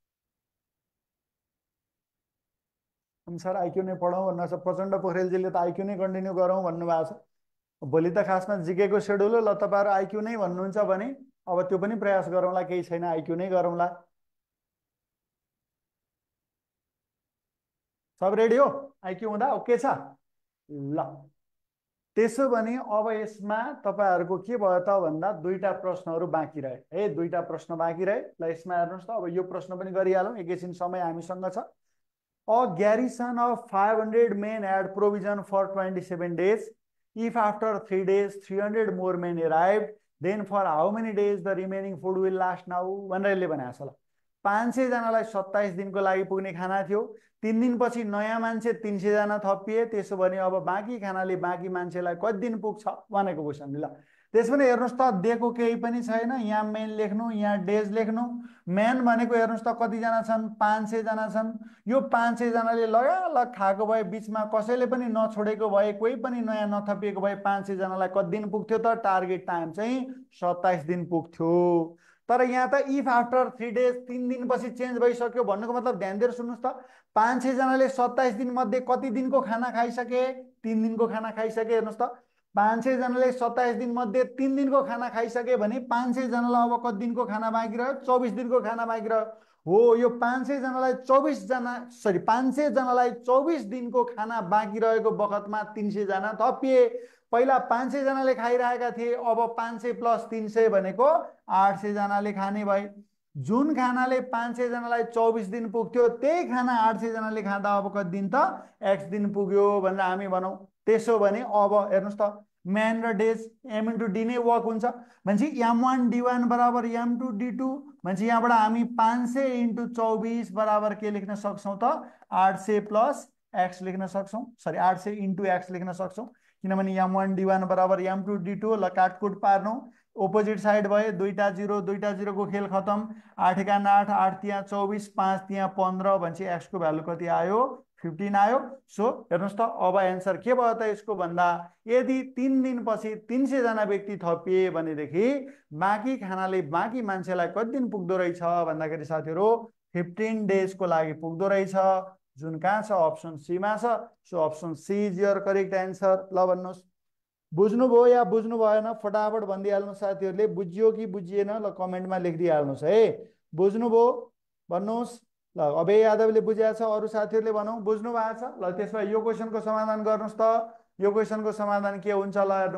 सर आइक्यू नै पढौँ भन्नुहोस् त प्रचण्ड पोखरेलजीले। त आइक्यू नै कन्टिन्यू गरौँ भन्नुभएको छ। भोलि त खासमा जिकेको सेड्युल हो। ल तपाईँहरू आइक्यू नै भन्नुहुन्छ भने अब त्यो पनि प्रयास गरौँला, केही छैन, आइक्यू नै गरौँला। सब रेडी हो? आइक्यू हुँदा ओके छ? ल त्यसो भने अब यसमा तपाईँहरूको के भयो त भन्दा दुईटा प्रश्नहरू बाँकी रहे है। दुईटा प्रश्न बाँकी रहे। ल यसमा हेर्नुहोस् त, अब यो प्रश्न पनि गरिहालौँ, एकैछिन समय हामीसँग छ। A garrison of five hundred men had provision for twenty-seven days. If after three days three hundred more men arrived, then for how many days the remaining food will last now? भनेर यसले भनेको छ। ल पाँच सय जनालाई सत्ताइस दिनको लागि पुग्ने खाना थियो। तीन दिनपछि नयाँ मान्छे तीन सय जना थपिए। त्यसो भने अब बाँकी खानाले बाँकी मान्छेलाई कति दिन पुग्छ भनेको क्वेसन। ल त्यस पनि हेर्नुहोस् त, दिएको केही पनि छैन। यहाँ मेन लेख्नु, यहाँ डेज लेख्नु। मेन भनेको हेर्नुहोस् त कतिजना छन्? पाँच सय जना छन्। यो पाँच सय जनाले लगालग खाएको भए, बिचमा कसैले पनि नछोडेको भए, कोही पनि नयाँ नथपिएको भए पाँच सय जनालाई कति दिन पुग्थ्यो त? टार्गेट टाइम चाहिँ सत्ताइस दिन पुग्थ्यो। तर यहाँ त इफ आफ्टर थ्री डेज, तिन दिनपछि चेन्ज भइसक्यो भन्नुको मतलब ध्यान दिएर सुन्नुहोस् त, पाँच सय जनाले सत्ताइस दिन मध्ये कति दिनको खाना खाइसके? तिन दिनको खाना खाइसके। हेर्नुहोस् त, पाँच सय जनाले सत्ताइस दिन मध्ये तिन दिनको खाना खाइसके भने पाँच सय जनालाई अब कति दिनको खाना बाँकी रह्यो? चौबिस दिनको खाना बाँकी रह्यो। हो, यो पाँच सय जनालाई चौबिस जना सरी पाँच सय जनालाई चौबिस दिनको खाना बाँकी रहेको बखतमा तीन सय जना थपिए। पहिला पाँच सय जनाले खाइरहेका थिए, अब पाँच सय प्लस तीन सय भनेको आठ सय जनाले खाने भए। जुन खानाले पाँच सय जनालाई चौबिस दिन पुग्थ्यो त्यही खाना आठ सय जनाले खाँदा अब कति दिन त? एक्स दिन पुग्यो भनेर हामी भनौँ। त्यसो भने अब हेर्नुहोस् त, म्यान र डेज एम इन्टु डी नै वर्क हुन्छ भनेपछि एम वान डी वान बराबर एम टू डी टू भनेपछि यहाँबाट हामी पाँच सय इन्टु चौबिस बराबर के लेख्न सक्छौँ त? आठ सय प्लस एक्स लेख्न सक्छौँ। सरी आठ सय इन्टु एक्स लेख्न सक्छौँ, किनभने एम वान डी वान बराबर एम टू डी टू। ल काटकुट पार्नु। अपोजिट साइड भए दुईटा जिरो दुईटा जिरोको खेल खतम। आठ एका आठ, आठ तिया चौबिस, पाँच तिया पन्ध्र भनेपछि एक्सको भ्यालु कति आयो? फिफ्टिन आयो। सो हेर्नुहोस् त अब एन्सर के भयो त यसको भन्दा, यदि तिन दिनपछि तिन सयजना व्यक्ति थपिए भनेदेखि बाँकी खानाले बाँकी मान्छेलाई कति दिन पुग्दो रहेछ भन्दाखेरि साथीहरू फिफ्टिन डेजको लागि पुग्दो रहेछ, जुन कहाँ छ? अप्सन सीमा छ। So option C is your correct answer. ल भन्नुहोस्, बुझ्नुभयो या बुझ्नु भएन फटाफट भनिदिइहाल्नुहोस् साथीहरूले। बुझियो कि बुझिएन ल कमेन्टमा लेखिदिइहाल्नुहोस् है। बुझ्नुभयो भन्नुहोस्। ल अभय यादवले बुझेको छ, अरू साथीहरूले भनौँ बुझ्नु भएको छ। ल त्यसमा यो क्वेसनको समाधान गर्नुहोस् त। यो क्वेसनको समाधान के हुन्छ ल हेर्नु।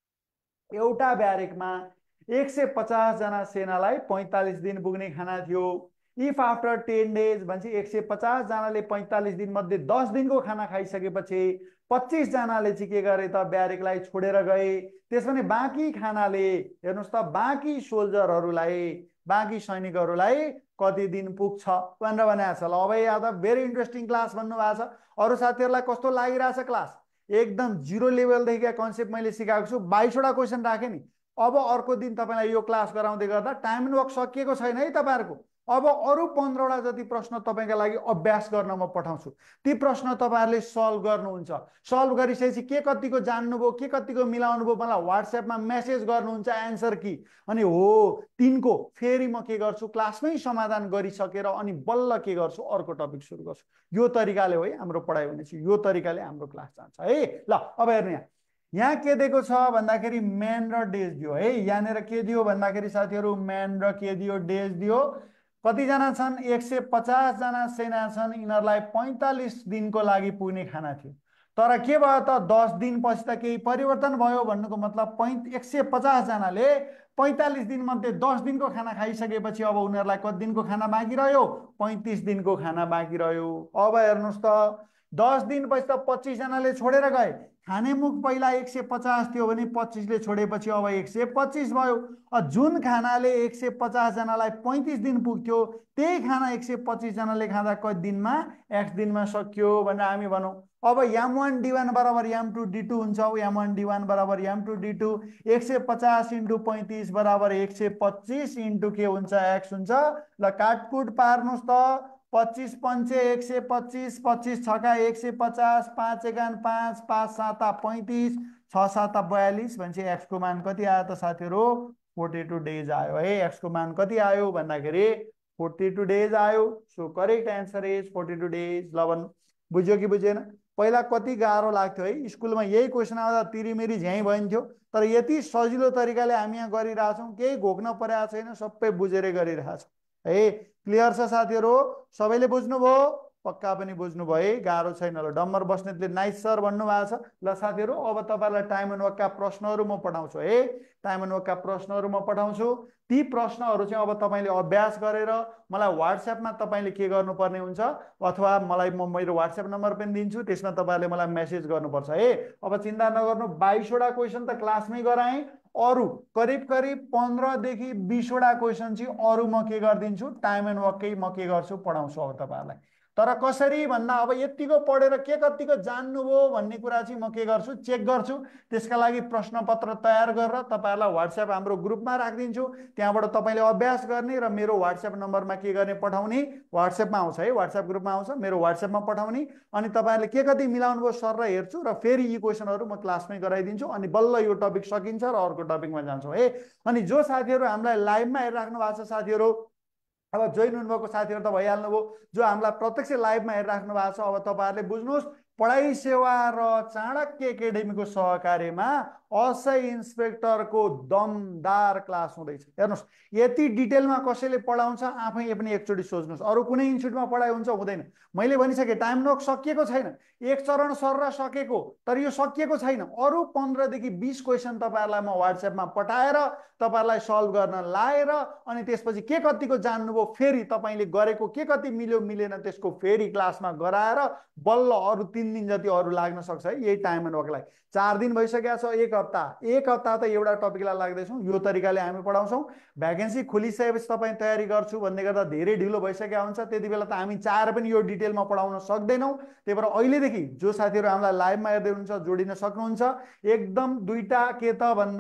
एउटा ब्यारेकमा एक सय पचासजना सेनालाई पैँतालिस दिन पुग्ने खाना थियो। इफ आफ्टर टेन डेज भनेपछि एक सय पचासजनाले पैँतालिस दिन मध्ये दस दिनको खाना खाइसकेपछि पच्चिसजनाले चाहिँ के गरे त? ब्यारेकलाई छोडेर गए। त्यस भने बाँकी खानाले हेर्नुहोस् त बाँकी सोल्जरहरूलाई बाँकी सैनिकहरूलाई कति दिन पुग्छ भनेर भनेको छ। ल अब यादव भेरी इन्ट्रेस्टिङ क्लास भन्नुभएको छ। अरू साथीहरूलाई कस्तो लागिरहेछ क्लास? एकदम जिरो लेभलदेखिका कन्सेप्ट मैले सिकाएको छु। बाइसवटा क्वेसन राखेँ नि। अब अर्को दिन तपाईँलाई यो क्लास गराउँदै गर्दा टाइम एन्ड वर्क सकिएको छैन है तपाईँहरूको। अब अरू पन्ध्रवटा जति प्रश्न तपाईँका लागि अभ्यास गर्न म पठाउँछु। ती प्रश्न तपाईँहरूले सल्भ गर्नुहुन्छ। सल्भ गरिसकेपछि के कतिको जान्नुभयो, के कतिको मिलाउनु भयो, मलाई वाट्सएपमा मेसेज गर्नुहुन्छ एन्सर कि। अनि हो तिनको फेरि म के गर्छु, क्लासमै समाधान गरिसकेर अनि बल्ल के गर्छु, अर्को टपिक सुरु गर्छु। यो तरिकाले हो है हाम्रो पढाइ हुनेछ। यो तरिकाले हाम्रो क्लास जान्छ है। ल अब हेर्नु यहाँ यहाँ के दिएको छ भन्दाखेरि म्यान र डेज दियो है। यहाँनिर के दियो भन्दाखेरि साथीहरू म्यान र के दियो? डेज दियो। कतिजना छन्? एक सय पचासजना सेना छन्। यिनीहरूलाई पैँतालिस दिनको लागि पुग्ने खाना थियो। तर के भयो त? दस दिनपछि त केही परिवर्तन भयो। भन्नुको मतलब पै एक सय पचासजनाले पैँतालिस दिनमध्ये दस दिनको खाना खाइसकेपछि अब उनीहरूलाई कति दिनको खाना बाँकी रह्यो? पैँतिस दिनको खाना बाँकी रह्यो। अब हेर्नुहोस् त दस दिनपछि त पच्चिसजनाले छोडेर गए। खाने मुख पहिला एक सय पचास थियो भने पच्चिसले छोडेपछि अब एक सय पच्चिस भयो। जुन खानाले एक सय पचासजनालाई पैँतिस दिन पुग्थ्यो त्यही खाना एक सय पच्चिसजनाले खाँदा कति दिनमा? एक्स दिनमा सकियो भनेर हामी भनौँ। अब याम वान डी वान बराबर याम टू डी टू हुन्छ। याम वान डी वान बराबर याम टू डी टू। एक सय पचास इन्टु पैँतिस बराबर एक सय पच्चिस इन्टु के हुन्छ? एक्स हुन्छ। ल काटकुट पार्नुहोस् त। पच्चिस पन्चे एक सय पच्चिस, पच्चिस छका एक सय पचास, पाँच एकान पाँच, पाँच साता पैँतिस, छ साता बयालिस भनेपछि एक्सको मान कति आयो त साथीहरू? फोर्टी टू डेज आयो है। एक्सको मान कति आयो भन्दाखेरि फोर्टी टू डेज आयो। So correct answer is forty two days. ल भन्नु बुझ्यो कि बुझेन? पहिला कति गाह्रो लाग्थ्यो है, स्कुलमा यही क्वेसन आउँदा तिरिमिरी झ्याइ भइन्थ्यो। तर यति सजिलो तरिकाले हामी यहाँ गरिरहेछौँ, केही घोक्न परेको छैन, सबै बुझेरै गरिरहेछौँ है। क्लियर छ साथीहरू? सबैले बुझ्नुभयो? पक्का पनि बुझ्नुभयो है, गाह्रो छैन। ल डम्बर बस्नेतले नाइस सर भन्नुभएको छ। ल साथीहरू अब तपाईँलाई टाइम एन्ड वर्कका प्रश्नहरू म पठाउँछु है। टाइम एन्ड वर्कका प्रश्नहरू म पठाउँछु। ती प्रश्नहरू चाहिँ अब तपाईँले अभ्यास गरेर मलाई वाट्सएपमा तपाईँले के गर्नुपर्ने हुन्छ, अथवा मलाई म मेरो वाट्सएप नम्बर पनि दिन्छु, त्यसमा तपाईँहरूले मलाई मेसेज गर्नुपर्छ है। अब चिन्ता नगर्नु, बाइसवटा क्वेसन त क्लासमै गराएँ। अरू करिब करिब पन्ध्रदेखि बिसवटा क्वेसन चाहिँ अरू म के गरिदिन्छु, टाइम एन्ड वर्ककै म के गर्छु, पढाउँछु अब तपाईँहरूलाई। तर कसरी भन्दा अब यतिको पढेर के कतिको जान्नुभयो भन्ने कुरा चाहिँ म के गर्छु, चेक गर्छु। त्यसका लागि प्रश्नपत्र तयार गरेर तपाईँहरूलाई वाट्सएप हाम्रो ग्रुपमा राखिदिन्छु। त्यहाँबाट तपाईँले अभ्यास गर्ने र मेरो वाट्सएप नम्बरमा के गर्ने, पठाउने। वाट्सएपमा आउँछ है, वाट्सएप ग्रुपमा आउँछ, मेरो वाट्सएपमा पठाउने। अनि तपाईँहरूले के कति मिलाउनु भयो सर र हेर्छु, र फेरि यी क्वेसनहरू म क्लासमै गराइदिन्छु। अनि बल्ल यो टपिक सकिन्छ र अर्को टपिकमा जान्छौँ है। अनि जो साथीहरू हामीलाई लाइभमा हेरिराख्नु भएको छ साथीहरू, अब जोइन हुनुभएको साथीहरू त भइहाल्नुभयो। जो हामीलाई प्रत्यक्ष लाइभमा हेरिराख्नु भएको छ, अब तपाईँहरूले बुझ्नुहोस्, पढाइ सेवा र चाणक्य एकाडेमीको सहकार्यमा असै इन्सपेक्टरको दमदार क्लास हुँदैछ। हेर्नुहोस्, यति डिटेलमा कसैले पढाउँछ आफै पनि एकचोटि सोच्नुहोस्। अरू कुनै इन्स्टिट्युटमा पढाइ हुन्छ? हुँदैन। मैले भनिसकेँ टाइम नोक सकिएको छैन, एक चरण सर सकेको, तर यो सकिएको छैन। अरू पन्ध्रदेखि बिस क्वेसन तपाईँहरूलाई म वाट्सएपमा पठाएर तपाईँहरूलाई सल्भ गर्न लाएर अनि त्यसपछि के कतिको जान्नुभयो, फेरि तपाईँले गरेको के कति मिल्यो मिलेन त्यसको फेरि क्लासमा गराएर बल्ल अरू तिन दिन जति अरू लाग्न सक्छ है। यही टाइम एन्ड वर्कलाई चार दिन भइसकेको छ, एक हप्ता एक हप्ता त एउटा टपिकलाई लाग्दैछौँ। यो तरिकाले हामी पढाउँछौँ। भ्याकेन्सी खोलिसकेपछि तपाईँ तयारी गर्छु भन्ने गर्दा धेरै ढिलो भइसकेको हुन्छ, त्यति बेला त हामी चाहेर पनि यो डिटेलमा पढाउन सक्दैनौँ। त्यही भएर अहिलेदेखि जो साथीहरू हामीलाई लाइभमा हेर्दै हुनुहुन्छ जोडिन सक्नुहुन्छ। एकदम दुईटा के त भन्दा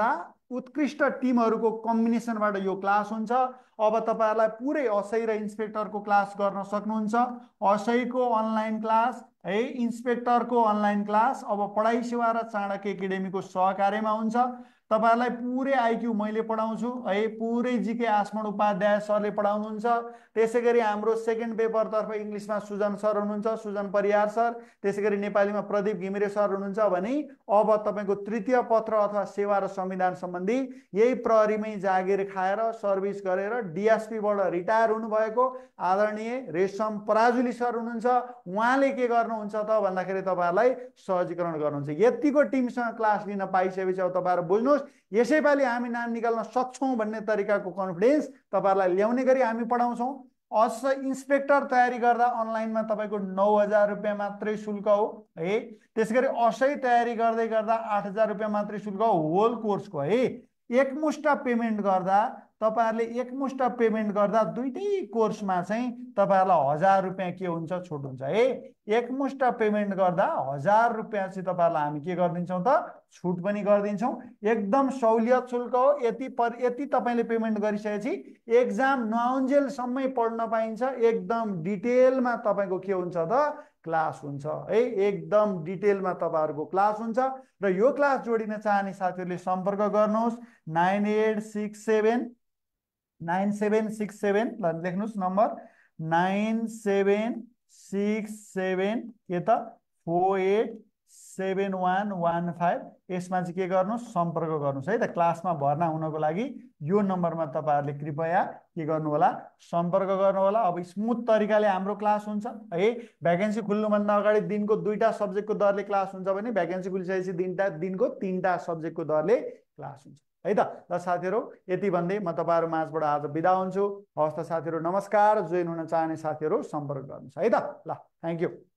उत्कृष्ट टिमहरूको कम्बिनेसनबाट यो क्लास हुन्छ। अब तपाईँहरूलाई पुरै असै र इन्सपेक्टरको क्लास गर्न सक्नुहुन्छ। असैको अनलाइन क्लास है, इन्सपेक्टरको अनलाइन क्लास अब पढाइ सेवा र चाणक्य एकाडेमीको सहकार्यमा हुन्छ। तपाईँहरूलाई पुरै आइक्यू मैले पढाउँछु है, पुरै जीके आसमण उपाध्याय सरले पढाउनुहुन्छ। त्यसै गरी हाम्रो सेकेन्ड पेपरतर्फ इङ्ग्लिसमा सुजन सर हुनुहुन्छ, सुजन परियार सर। त्यसै गरी नेपालीमा प्रदीप घिमिरे सर हुनुहुन्छ भने अब तपाईँको तृतीय पत्र अथवा सेवा र संविधान सम्बन्धी यही प्रहरीमै जागिर खाएर सर्भिस गरेर डिएसपीबाट रिटायर हुनुभएको आदरणीय रेशम पराजुली सर हुनुहुन्छ। उहाँले के गर्नुहुन्छ त भन्दाखेरि तपाईँहरूलाई सहजीकरण गर्नुहुन्छ। यतिको टिमसँग क्लास लिन पाइसकेपछि अब तपाईँहरू बुझ्नुहोस् यसैपालि हामी नाम निकाल्न सक्छौँ भन्ने तरिकाको कन्फिडेन्स तपाईँहरूलाई ल्याउने गरी हामी पढाउँछौँ। अस इन्सपेक्टर तयारी गर्दा अनलाइनमा तपाईँको नौ हजार रुपियाँ मात्रै शुल्क हो है। त्यसै गरी असै तयारी गर्दै गर्दा आठ हजार रुपियाँ मात्रै शुल्क हो होल कोर्सको है। एकमुष्ट पेमेन्ट गर्दा तपाईँहरूले एकमुष्ट पेमेन्ट गर्दा दुईटै कोर्समा चाहिँ तपाईँहरूलाई हजार रुपियाँ के हुन्छ छुट हुन्छ है। एकमुष्ट पेमेन्ट गर्दा हजार रुपियाँ चाहिँ तपाईँहरूलाई हामी के गरिदिन्छौँ त छुट पनि गरिदिन्छौँ। एकदम सहुलियत शुल्क हो। यति पर यति तपाईँले पेमेन्ट गरिसकेपछि एक्जाम नआउन्जेलसम्मै पढ्न पाइन्छ। एकदम डिटेलमा तपाईँको के हुन्छ त क्लास हुन्छ है। एकदम डिटेलमा तपाईँहरूको क्लास हुन्छ। र यो क्लास जोडिन चाहने साथीहरूले सम्पर्क गर्नुहोस् nine eight six seven nine seven six seven लेख्नुहोस् number nine seven six seven के त four eight seven one one five. यसमा चाहिँ के गर्नुहोस् सम्पर्क गर्नुहोस् है त। क्लासमा भर्ना हुनको लागि यो नम्बरमा तपाईँहरूले कृपया के गर्नु होला सम्पर्क गर्नु होला। अब स्मुथ तरिकाले हाम्रो क्लास हुन्छ है। भ्याकेन्सी खुल्नुभन्दा अगाडि दिनको दुईटा सब्जेक्टको दरले क्लास हुन्छ भने भ्याकेन्सी खुलिसकेपछि दिनटा दिनको तिनवटा सब्जेक्टको दरले क्लास हुन्छ है त। ल साथीहरू यति भन्दै म तपाईँहरू माझबाट आज बिदा हुन्छु। हवस् त साथीहरू, नमस्कार। जोइन हुन चाहने साथीहरू सम्पर्क गर्नुहोस् है त। ल थ्याङ्क यू।